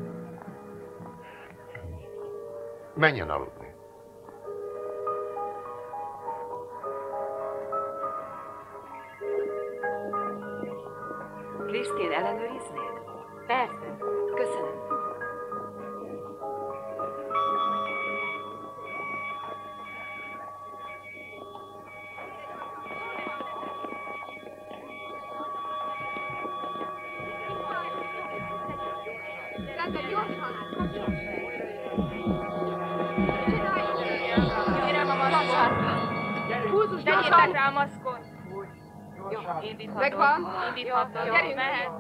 S8: Menjen aludni.
S6: Krisztin, ellenőriznéd? Persze. Köszönöm.
S7: Kérem a maszkot. Húzzuk, tegyétek rá a maszkot. Jó, megvan. Indíthatod. Gyerünk. Mehet.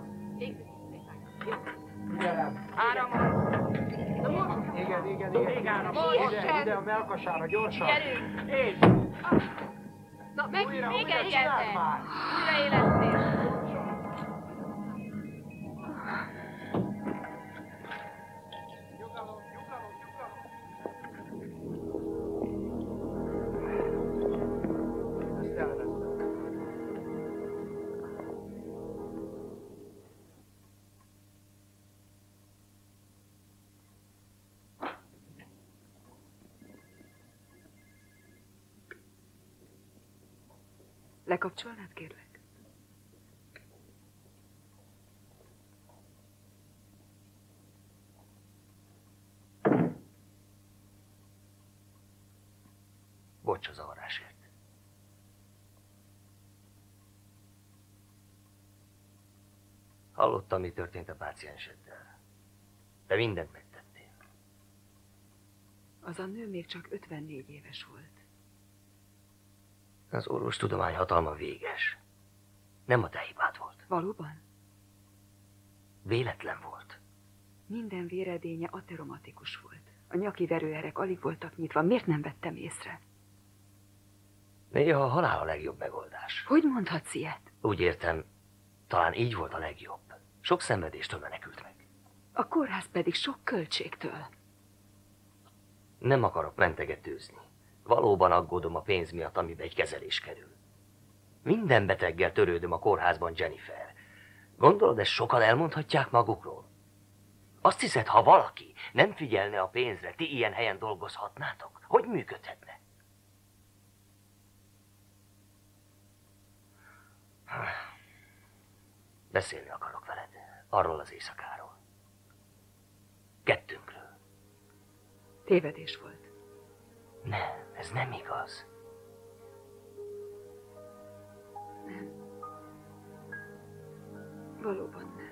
S7: Áramot.
S5: Igen. Ide a melkasára, gyorsan.
S7: Gyerünk.
S5: És.
S7: Na, még
S5: Újra,
S7: egyet.
S5: csináld már.
S7: Újraélesztés.
S5: Ezt elveszem.
S6: Lekapcsolnád, kérlek?
S3: Bocs a zavarásért. Hallottam, mi történt a pácienseddel. De mindent megtettél.
S6: Az a nő még csak 54 éves volt.
S3: Az orvostudomány hatalma véges. Nem a te hibád volt.
S6: Valóban?
S3: Véletlen volt.
S6: Minden véredénye ateromatikus volt. A nyaki verőerek alig voltak nyitva. Miért nem vettem észre?
S3: Néha a halál a legjobb megoldás.
S6: Hogy mondhatsz ilyet?
S3: Úgy értem, talán így volt a legjobb. Sok szenvedéstől menekült meg.
S6: A kórház pedig sok költségtől.
S3: Nem akarok mentegetőzni. Valóban aggódom a pénz miatt, amibe egy kezelés kerül. Minden beteggel törődöm a kórházban, Jennifer. Gondolod, ezt sokan elmondhatják magukról? Azt hiszed, ha valaki nem figyelne a pénzre, ti ilyen helyen dolgozhatnátok? Hogy működhetne? Beszélni akarok veled. Arról az éjszakáról. Kettőnkről.
S6: Tévedés volt.
S3: Nem, ez nem igaz.
S2: Valóban nem.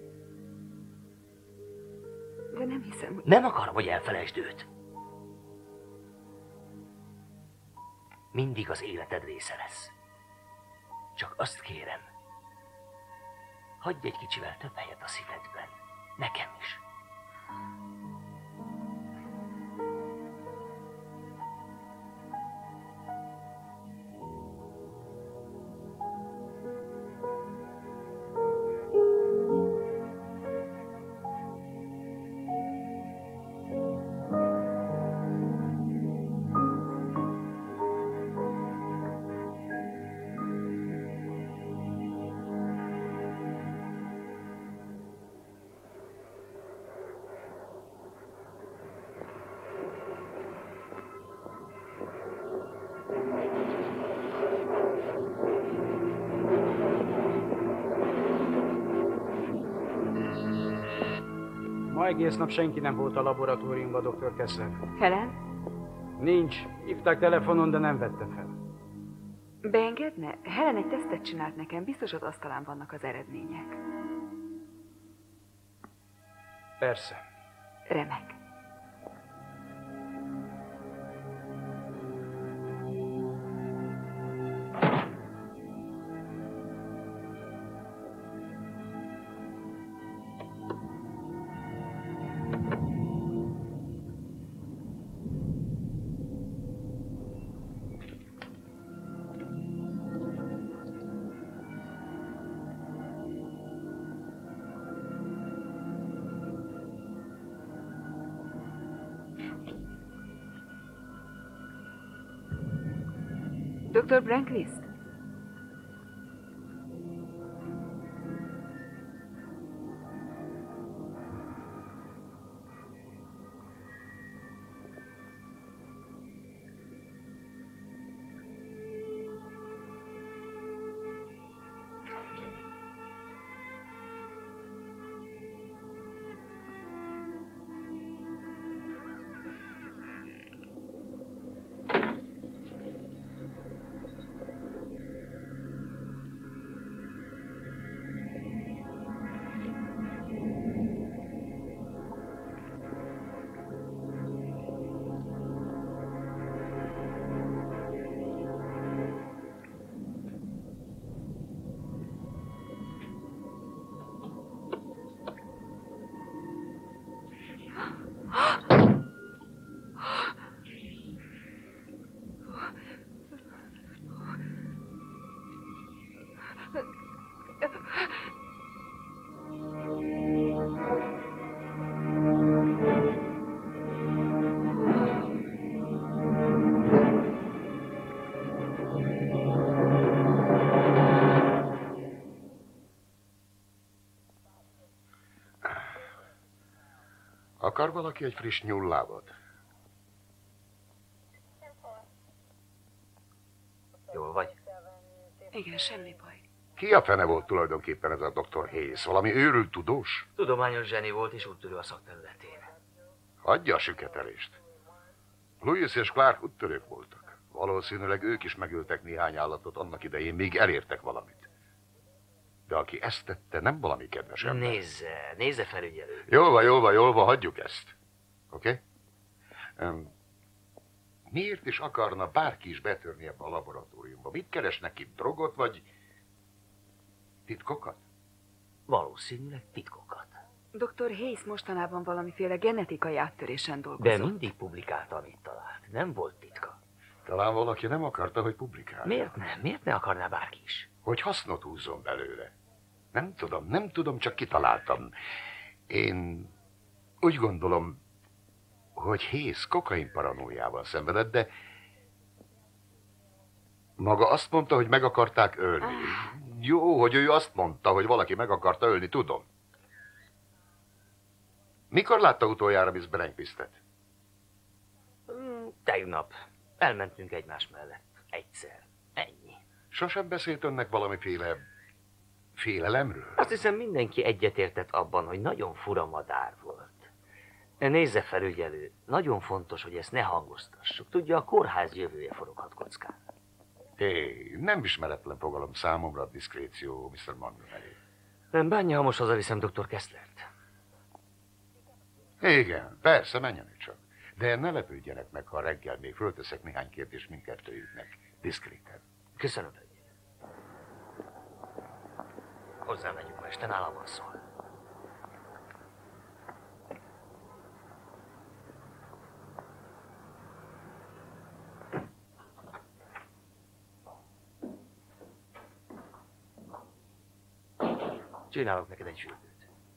S2: De nem hiszem, hogy...
S3: Nem akarom, hogy elfelejtsd őt. Mindig az életed része lesz. Csak azt kérem, hagyj egy kicsivel több helyet a szívedben. Nekem is.
S5: Ma egész nap senki nem volt a laboratóriumban, Dr. Kessler.
S2: Helen?
S5: Nincs. Hívták telefonon, de nem vette fel.
S2: Beengedne? Helen egy tesztet csinált nekem, biztos az asztalán vannak az eredmények.
S5: Persze.
S2: Remek. Dr. Branklist?
S8: Akar valaki egy friss nyullábat?
S3: Jól vagy?
S2: Igen, semmi baj.
S8: Ki a fene volt tulajdonképpen ez a Dr. Hayes? Valami őrült tudós?
S3: Tudományos zseni volt és úttörő a szakterületén.
S8: Hagyja a süketelést. Lewis és Clark úttörők voltak. Valószínűleg ők is megöltek néhány állatot annak idején, míg elértek valamit. De aki ezt tette, nem valami kedves ember.
S3: Nézze felügyelő.
S8: Jól van, hagyjuk ezt. Oké? Miért is akarna bárki is betörni ebbe a laboratóriumba? Mit keresnek itt? Drogot vagy titkokat?
S3: Valószínűleg titkokat.
S2: Dr. Hayes mostanában valamiféle genetikai áttörésen dolgozott.
S3: De mindig publikálta, amit talált. Nem volt titka.
S8: Talán valaki nem akarta, hogy publikálja.
S3: Miért nem? Miért ne akarná bárki is?
S8: Hogy hasznot húzzon belőle. Nem tudom, csak kitaláltam. Én úgy gondolom, hogy Hayes kokain paranoiával szenvedett, de maga azt mondta, hogy meg akarták ölni. Jó, hogy ő azt mondta, hogy valaki meg akarta ölni, tudom. Mikor látta utoljára Miss Branquistet?
S3: Tegnap. Elmentünk egymás mellett. Egyszer. Ennyi.
S8: Sosem beszélt önnek valamiféle félelemről?
S3: Azt hiszem, mindenki egyetértett abban, hogy nagyon fura madár volt. Nézze, felügyelő, nagyon fontos, hogy ezt ne hangoztassuk. Tudja, a kórház jövője foroghat kockán.
S8: Nem ismeretlen fogalom számomra a diszkréció, Mr. Montgomery.
S3: Nem bánja, ha most hazaviszem dr. Kesslert?
S8: Igen, persze, menjenek csak. De ne lepődjenek meg, ha reggel még fölteszek néhány kérdést mindkettőjüknek. Diszkréten.
S3: Köszönöm, hölgyem. Hozzám megyünk, ma este nálam alszol. Csinálok neked egy fürdőt.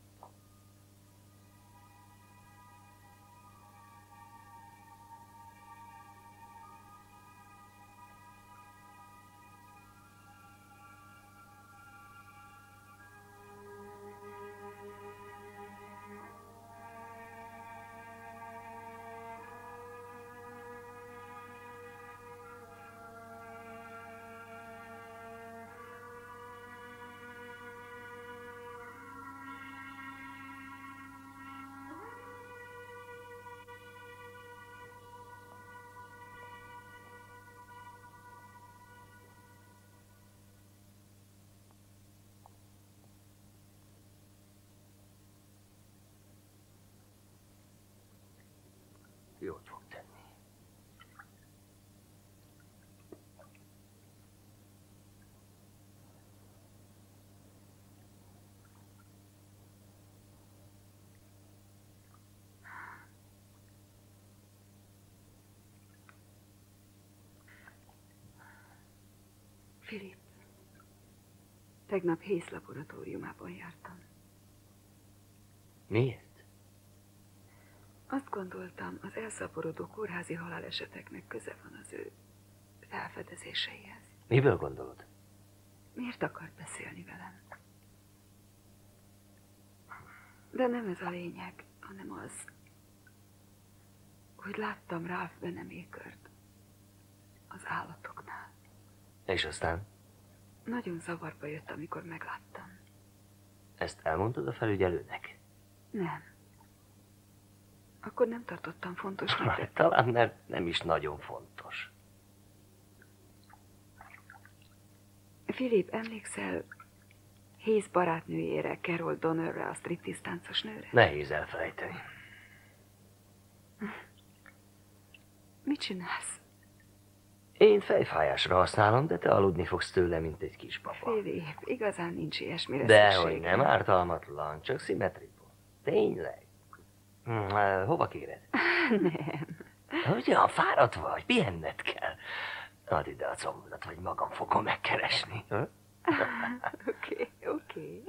S3: Jót fog tenni.
S2: Philip, tegnap Hayes laboratóriumában jártam.
S3: Miért?
S2: Azt gondoltam, az elszaporodó kórházi haláleseteknek köze van az ő felfedezéseihez.
S3: Miből gondolod?
S2: Miért akart beszélni velem? De nem ez a lényeg, hanem az, hogy láttam Ralph Benemakert az állatoknál.
S3: És aztán?
S2: Nagyon zavarba jött, amikor megláttam.
S3: Ezt elmondtad a felügyelőnek?
S2: Nem. Akkor nem tartottam fontosnak, de...
S3: Talán mert nem is nagyon fontos.
S2: Philip, emlékszel Hayes barátnőjére, Carol Donnerre, a striptease táncos nőre?
S3: Nehéz elfelejteni.
S2: Mit csinálsz?
S3: Én fejfájásra használom, de te aludni fogsz tőle, mint egy kisbaba.
S2: Philip, igazán nincs ilyesmire
S3: Dehogy
S2: szükségem.
S3: nem, ártalmatlan, csak szimmetripon. Tényleg? Hova kéred?
S2: Nem.
S3: Ugye, ha fáradt vagy, pihenned kell. Add ide a combodat, vagy magam fogom megkeresni.
S2: Oké.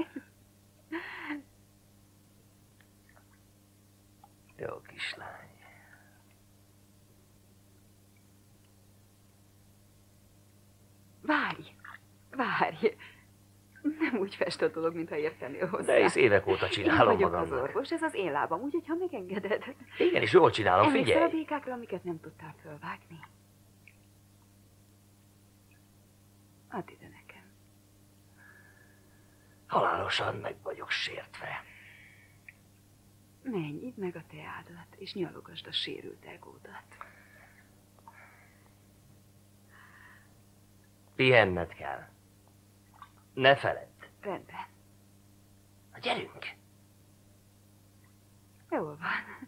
S3: Jó kislány.
S2: Várj. Nem úgy fest a dolog, mintha értenél hozzá.
S3: De ezt évek óta csinálom
S2: Én vagyok
S3: magamnak.
S2: az orvos, ez az én lábam, úgyhogy ha megengeded.
S3: Igen, és jól csinálom,
S2: Emlékszel
S3: figyelj.
S2: a békákra, amiket nem tudtál fölvágni? Add ide nekem.
S3: Halálosan meg vagyok sértve.
S2: Menj, idd meg a teádat, és nyalogasd a sérült egódat.
S3: Pihenned kell. Ne feledd.
S2: Rendben.
S3: Na, gyerünk!
S2: Jól van.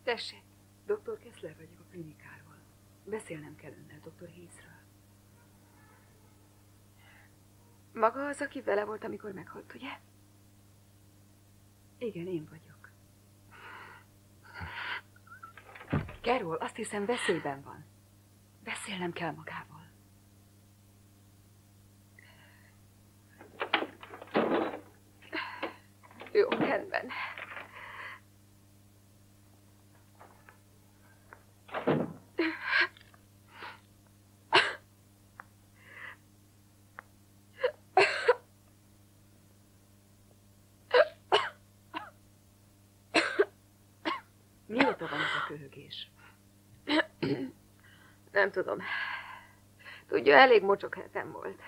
S2: Tessék.
S12: Dr. Kessler vagyok a klinikáról. Beszélnem kell önnel, Dr. Hayesről.
S2: Maga az, aki vele volt, amikor meghalt, ugye?
S12: Igen, én vagyok. Carol, azt hiszem veszélyben van. Beszélnem kell magával.
S2: Jó, rendben.
S12: Mióta van ez a köhögés?
S2: Nem tudom. Tudja, elég mocsok hetem volt.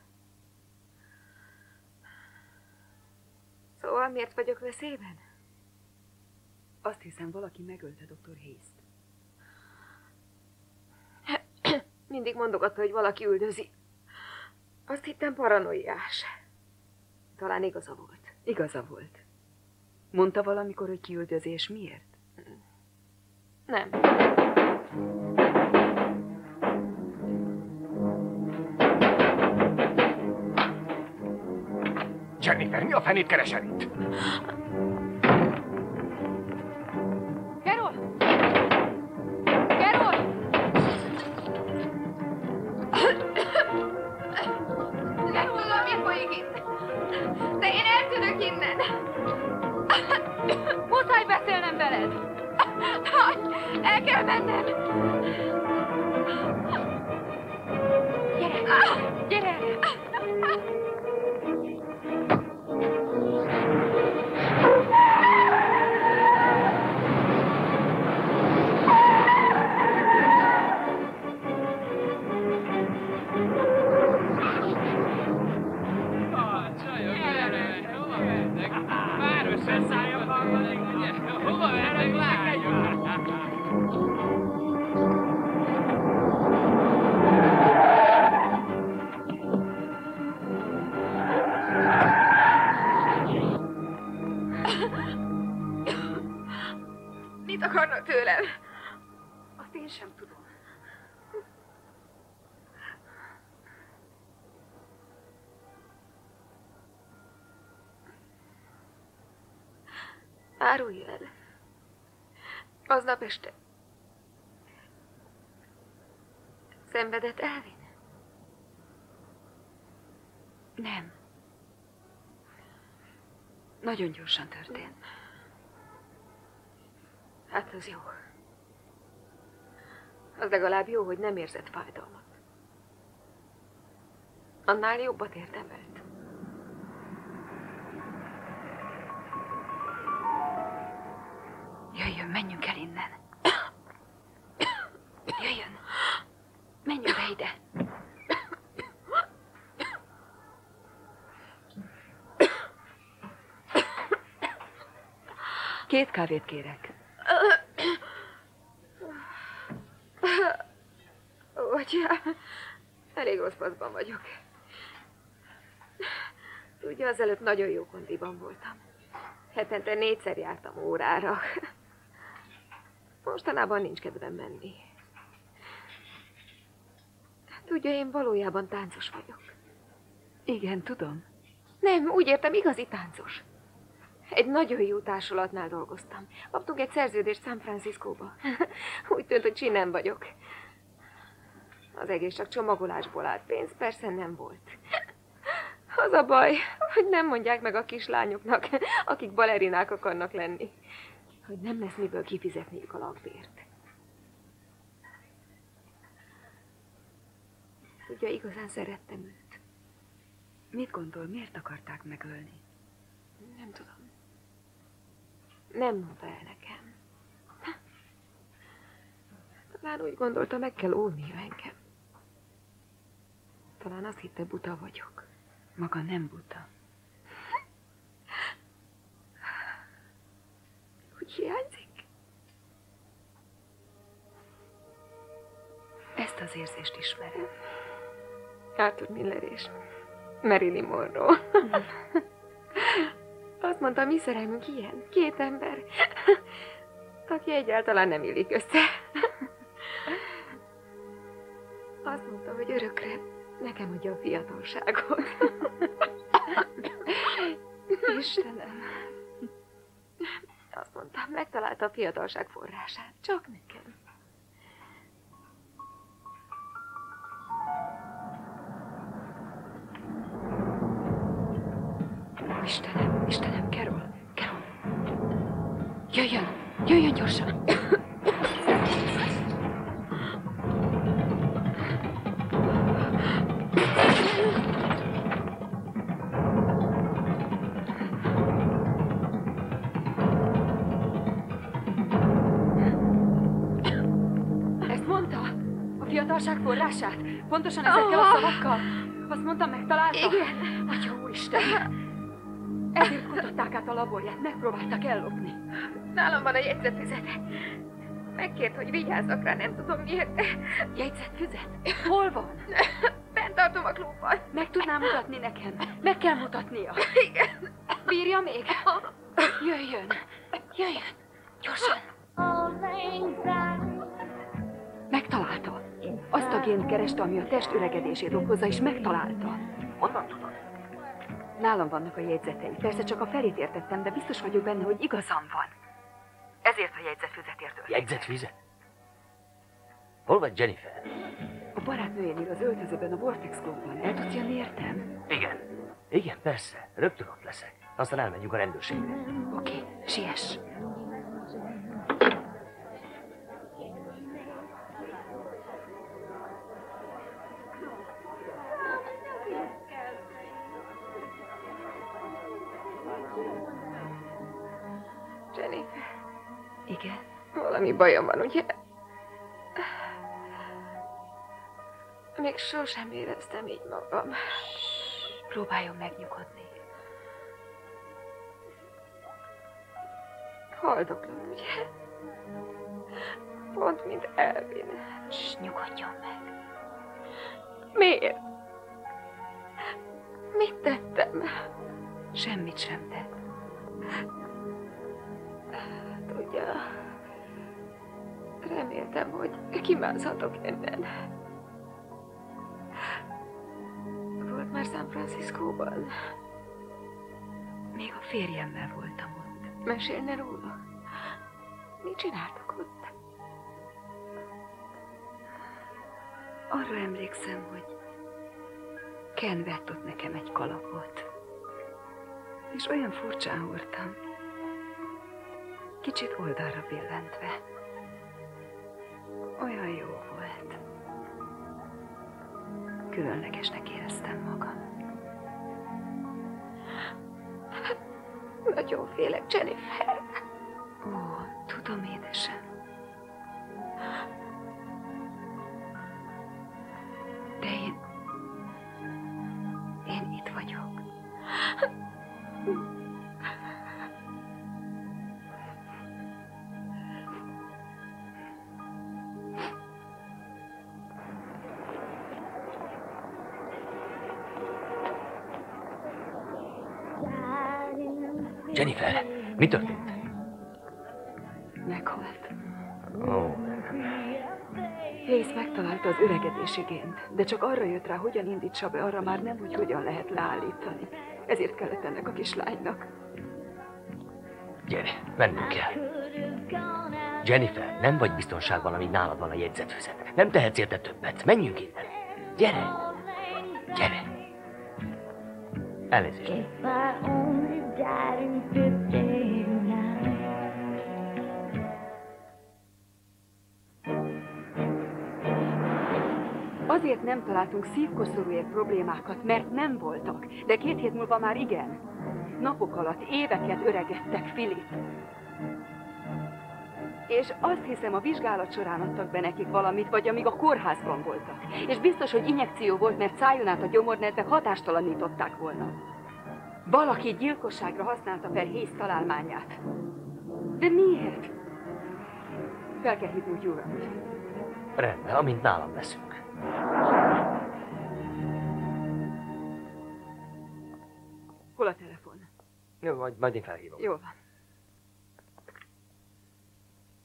S2: Szóval miért vagyok veszélyben?
S12: Azt hiszem, valaki megölte Dr. Hayes-t.
S2: Mindig mondogatta, hogy valaki üldözi. Azt hittem paranoiás. Talán igaza volt.
S12: Igaza volt. Mondta valamikor, hogy kiüldözi, és miért?
S2: Nem.
S10: Jennifer, mi a fenét keresel itt?
S2: Carol! Carol! Nem tudom, mi folyik itt. De én eltűnök innen. Muszáj beszélnem veled. El kell mennem. Gyere! Gyere! Mit akarna tőlem?
S12: Azt én sem tudom.
S2: Árulj el. Aznap este szenvedett Elvin?
S12: Nem. Nagyon gyorsan történt.
S2: Hát az jó. Az legalább jó, hogy nem érzett fájdalmat. Annál jobbat érdemelt.
S12: Jöjjön, menjünk el innen. Jöjjön. Menjünk be ide. Két kávét kérek.
S2: Atyám, elég rossz paszban vagyok. Tudja, azelőtt nagyon jó kondiban voltam. Hetente 4-szer jártam órára. Mostanában nincs kedvem menni. Tudja, én valójában táncos vagyok.
S12: Igen, tudom.
S2: Nem, úgy értem, igazi táncos. Egy nagyon jó társulatnál dolgoztam. Kaptunk egy szerződést San Franciscóba. Úgy tűnt, hogy csinem vagyok. Az egész csak csomagolásból állt, pénz persze nem volt. Az a baj, hogy nem mondják meg a kislányoknak, akik balerinák akarnak lenni, hogy nem lesz miből kifizetniük a lakbért. Tudja, igazán szerettem őt.
S12: Mit gondol, miért akarták megölni?
S2: Nem tudom. Nem mondta el nekem. Talán úgy gondolta, meg kell óvnia engem. Talán azt hitte, buta vagyok.
S12: Maga nem buta.
S2: Úgy hiányzik?
S12: Ezt az érzést ismerem.
S2: Arthur Miller és Marilyn Monroe. Azt mondta, mi szerelmünk ilyen, 2 ember. aki egyáltalán nem illik össze. Azt mondta, hogy örökre nekem adja a fiatalságot. Istenem. Azt mondtam, megtalálta a fiatalság forrását. Csak nekem. Istenem, Carol. Jöjjön gyorsan.
S7: Ezt mondta? A fiatalság forrását? Pontosan ezekkel a szavakkal? Azt mondtam, megtalálta?
S2: Igen.
S7: Atya úristen! Ezért kutatták át a laborját, megpróbáltak ellopni.
S2: Nálam van a jegyzetfüzete. Megkért, hogy vigyázzak rá, nem tudom miért.
S7: Jegyzetfüzet? Hol van?
S2: Bent tartom a klubban.
S7: Meg tudná mutatni nekem? Meg kell mutatnia.
S2: Igen.
S7: Bírja még? Jöjjön. Gyorsan. Megtalálta. Azt a gént kereste, ami a test öregedését okozza, és megtalálta.
S3: Honnan tudod?
S7: Nálam vannak a jegyzetei. Persze csak a felét értettem, de biztos vagyok benne, hogy igazam van. Ezért a jegyzetfüzetért ölt.
S3: Jegyzetfüzet? Hol vagy Jennifer?
S7: A barátnőjénél az öltözőben, a Vortex Clubban. El tudsz jönni értem?
S3: Igen, persze. Rögtön ott leszek. Aztán elmegyünk a rendőrségre.
S7: Oké, siess.
S2: Jennifer.
S7: Igen?
S2: Valami bajom van, ugye? Még sosem éreztem így magam.
S7: Próbáljon megnyugodni.
S2: Haldoklom, ugye? Pont, mint Elvin.
S7: Nyugodjon meg.
S2: Miért? Mit tettem?
S7: Semmit sem tett.
S2: Tudja, reméltem, hogy kimászhatok innen. Volt már San Franciscóban?
S7: Még a férjemmel voltam ott.
S2: Mesélne róla? Mit csináltak ott?
S7: Arra emlékszem, hogy Ken vett ott nekem egy kalapot. És olyan furcsán hordtam. Kicsit oldalra billentve. Olyan jó volt. Különlegesnek éreztem magam.
S2: Nagyon félek, Jennifer.
S7: Ó, tudom, édesem. De én itt vagyok.
S3: Jennifer, mi történt?
S7: Meghalt.
S3: Ó.
S7: Hayes megtalálta az öregedési gént, de csak arra jött rá, hogyan indítsa be, arra már nem, hogy hogyan lehet leállítani. Ezért kellett ennek a kislánynak.
S3: Gyere, mennünk kell. Jennifer, nem vagy biztonságban, amíg nálad van a jegyzetfüzet. Nem tehetsz érte többet. Menjünk innen. Gyere! Gyere! Elnézést.
S7: Azért nem találtunk szívkoszorúért problémákat, mert nem voltak. De 2 hét múlva már igen. Napok alatt éveket öregedtek Philip. És azt hiszem, a vizsgálat során adtak be nekik valamit, vagy amíg a kórházban voltak. És biztos, hogy injekció volt, mert szájon át a gyomornedvek hatástalanították volna. Valaki gyilkosságra használta fel Hayes találmányát. De miért? Fel kell hívnunk Jurant.
S3: Rendben, amint nálam leszünk.
S7: Hol a telefon?
S3: Jó, majd én felhívom.
S7: Jó van.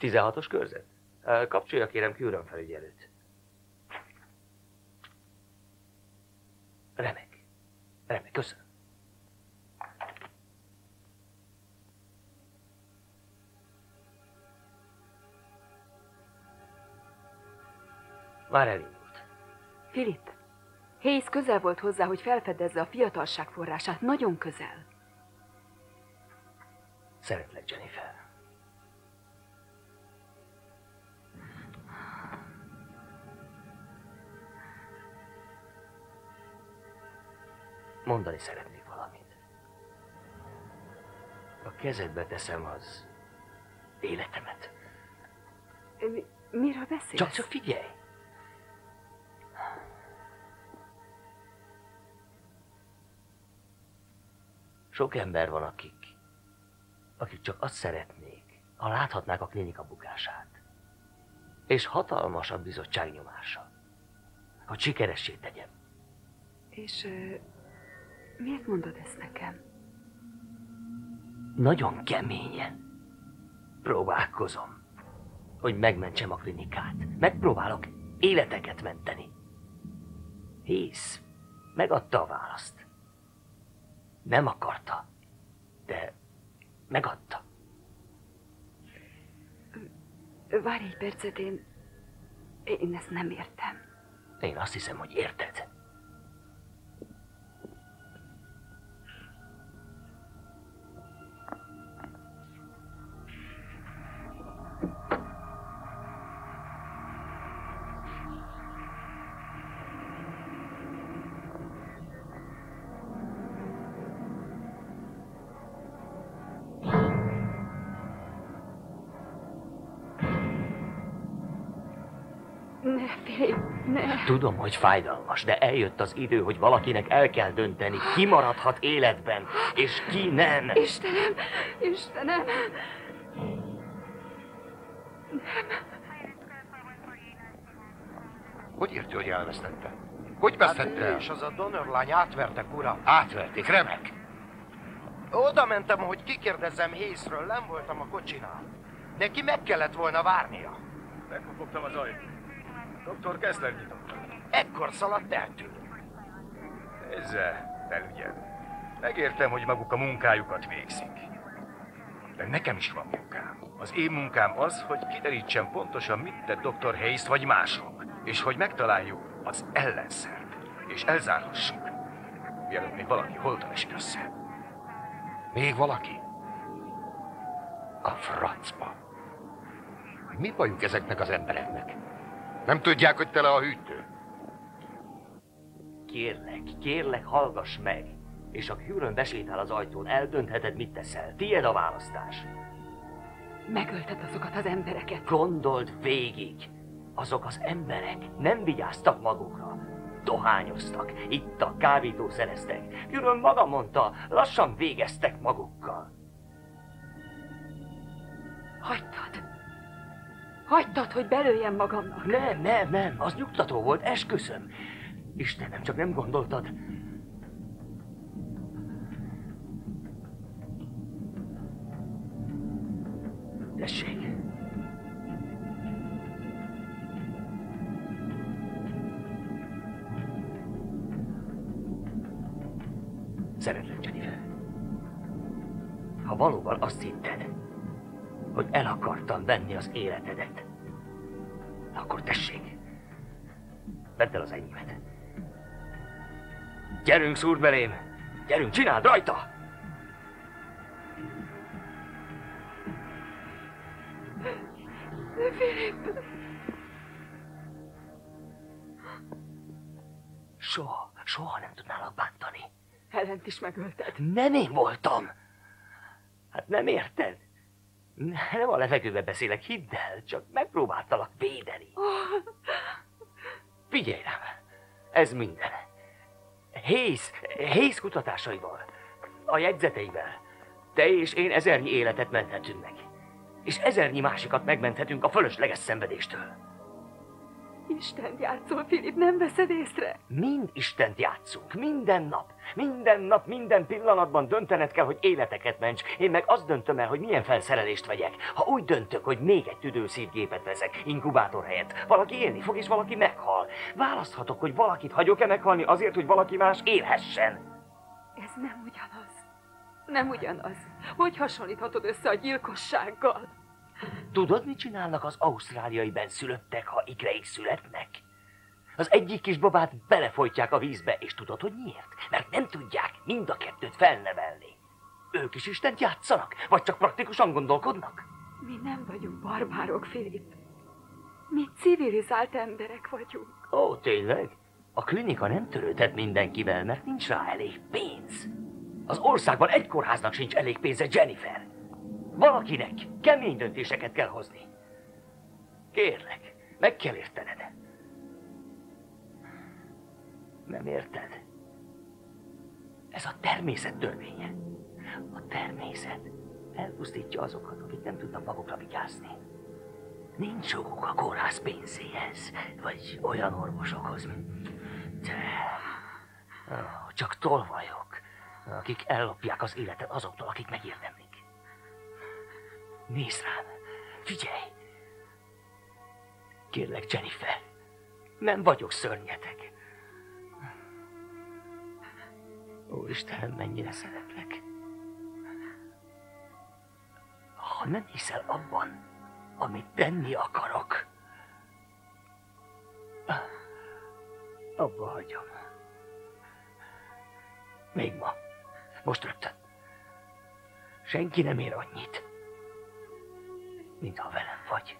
S3: 16-os körzet? Kapcsolja kérem Curran felügyelőt. Remek. Remek, köszönöm. Már elindult.
S7: Philip, Hayes közel volt hozzá, hogy felfedezze a fiatalság forrását. Nagyon közel.
S3: Szeretlek, Jennifer. Mondani szeretnék valamit. A kezedbe teszem az életemet.
S7: Miről beszélsz?
S3: Csak figyelj! Sok ember van, akik csak azt szeretnék, ha láthatnák a klinika bukását. És hatalmas a bizottság nyomása, hogy sikeressé tegyem.
S7: És miért mondod ezt nekem?
S3: Nagyon keményen próbálkozom, hogy megmentsem a klinikát. Megpróbálok életeket menteni. Hisz, megadta a választ. Nem akarta, de megadta.
S7: Várj egy percet, én ezt nem értem.
S3: Én azt hiszem, hogy érted. Tudom, hogy fájdalmas, de eljött az idő, hogy valakinek el kell dönteni, ki maradhat életben, és ki nem.
S7: Istenem! Istenem!
S8: Hogy érti, hogy elvesztette? Hogy vesztette el?
S13: És az a donor lány átvertek, uram.
S8: Átverték, remek.
S13: Oda mentem, hogy kikérdezzem Hayesről, nem voltam a kocsinál. Neki meg kellett volna várnia.
S10: Megkopogtam az ajtót. Dr. Kessler nyitotta.
S13: Ekkor szaladt eltűnt.
S10: Nézze, felügyelő. Megértem, hogy maguk a munkájukat végzik. De nekem is van munkám. Az én munkám az, hogy kiderítsem pontosan, mit tett Dr. Hayes vagy mások. És hogy megtaláljuk az ellenszert. És elzárhassuk. Mielőtt még valaki holtan esik össze.
S8: Még valaki? A francba. Mi bajuk ezeknek az embereknek? Nem tudják, hogy tele a hűtő?
S3: Kérlek, hallgass meg. És ha Curran besétál az ajtón, eldöntheted, mit teszel. Tied a választás.
S7: Megölted azokat az embereket.
S3: Gondold végig. Azok az emberek nem vigyáztak magukra. Dohányoztak, ittak, kábítószereztek. Curran maga mondta, lassan végeztek magukkal.
S7: Hagytad, hogy belőjem magamnak.
S3: Nem, az nyugtató volt, esküszöm. Istenem, csak nem gondoltad. Tessék. Szeretlek, Jennifer. Ha valóban azt hitted, hogy el akartam venni az életedet, akkor tessék, vedd el az enyémet. Gyerünk, szúrd belém! Gyerünk, csináld rajta!
S7: Philip!
S3: Soha nem tudnálak bántani.
S7: Helent is megölted.
S3: Nem én voltam. Hát nem érted? Nem a levegőbe beszélek, hidd el, csak megpróbáltalak védeni. Figyelj rám, ez minden. Hayes kutatásaival, a jegyzeteivel, te és én 1000 életet menthetünk meg. És 1000 másikat megmenthetünk a fölösleges szenvedéstől.
S7: Istent játszol, Filip, nem veszed észre?
S3: Mind Istent játszunk, minden nap. Minden nap, minden pillanatban döntened kell, hogy életeket ments. Én meg azt döntöm el, hogy milyen felszerelést vegyek. Ha úgy döntök, hogy még egy tüdőszívgépet veszek, inkubátor helyett, valaki élni fog, és valaki meghal. Választhatok, hogy valakit hagyok-e meghalni azért, hogy valaki más élhessen.
S7: Ez nem ugyanaz. Nem ugyanaz. Hogy hasonlíthatod össze a gyilkossággal?
S3: Tudod, mit csinálnak az ausztráliai benszülöttek, ha ikreik születnek? Az egyik kis babát belefolytják a vízbe, és tudod, hogy miért? Mert nem tudják mind a kettőt felnevelni. Ők is Istent játszanak, vagy csak praktikusan gondolkodnak?
S7: Mi nem vagyunk barbárok, Filip. Mi civilizált emberek vagyunk.
S3: Ó, tényleg? A klinika nem törődhet mindenkivel, mert nincs rá elég pénz. Az országban egy kórháznak sincs elég pénze, Jennifer. Valakinek kemény döntéseket kell hozni. Kérlek, meg kell értened. Nem érted? Ez a természet törvénye. A természet elpusztítja azokat, akik nem tudnak magukra vigyázni. Nincs joguk a kórház pénzéhez, vagy olyan orvosokhoz, mint te. Csak tolvajok, akik ellopják az életet azoktól, akik megérdemlik. Nézd rám, figyelj! Kérlek, Jennifer, nem vagyok szörnyeteg. Ó, Istenem, mennyire szeretlek. Ha nem hiszel abban, amit tenni akarok, abba hagyom. Még ma, most rögtön. Senki nem ér annyit, mint ha velem vagy.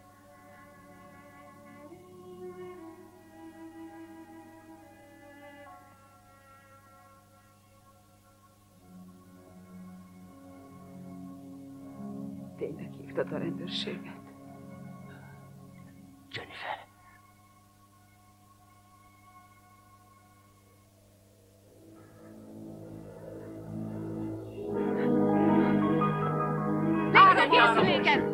S7: Tényleg hívtad a rendőrséget?
S3: Jennifer.
S2: Végzett készüléket!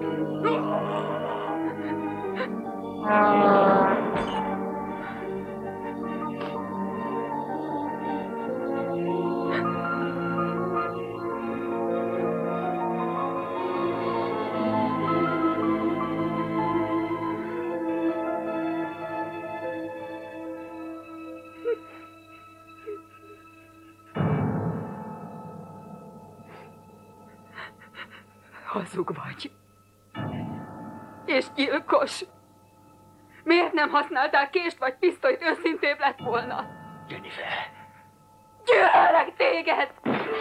S7: Hazug vagy. És gyilkos. Miért nem használtál kést vagy pisztolyt, őszintébb lett volna?
S3: Jennifer.
S7: Gyűlölök téged!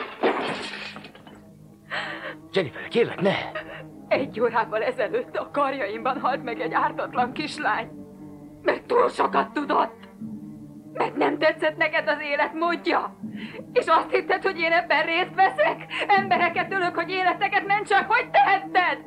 S3: Jennifer, kérlek, ne!
S7: 1 órával ezelőtt a karjaimban halt meg egy ártatlan kislány. Mert túl sokat tudott. Mert nem tetszett neked az élet módja. És azt hitted, hogy én ebben részt veszek? Embereket ölök, hogy életeket mentsek, hogy tehetted?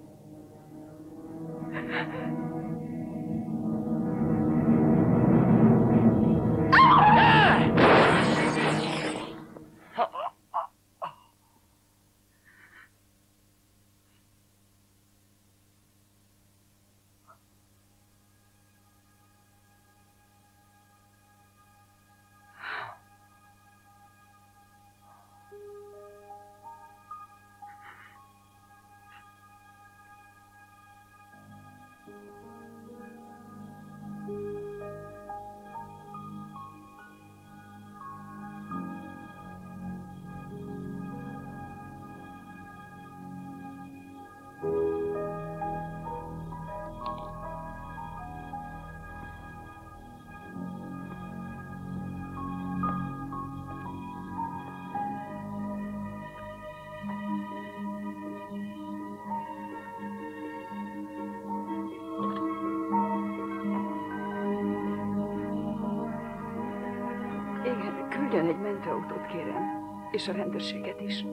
S7: Igen, küldjön egy mentőautót, kérem. És a rendőrséget is.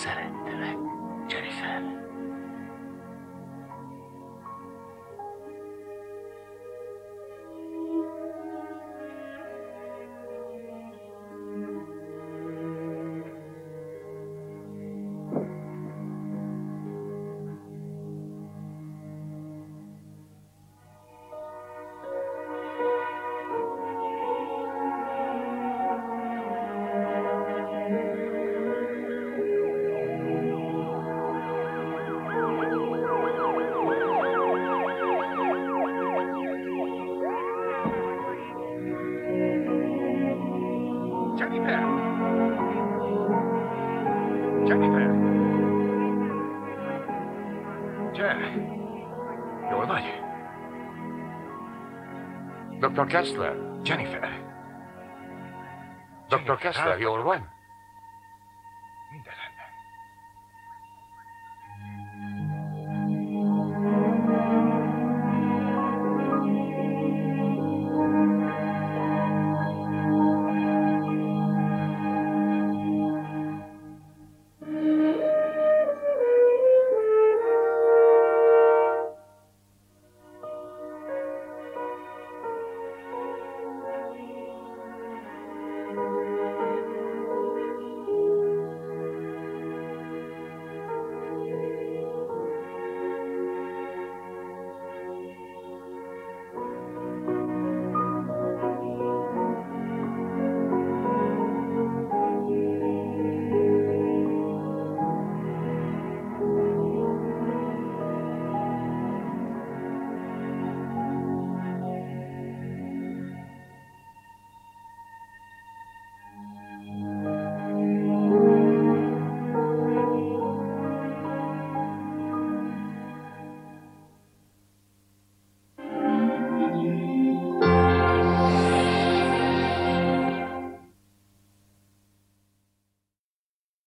S3: Szerettelek, Jennifer.
S8: Jól vagy? Dr. Kessler?
S10: Jennifer.
S8: Dr. Kessler, jól van?
S10: Minden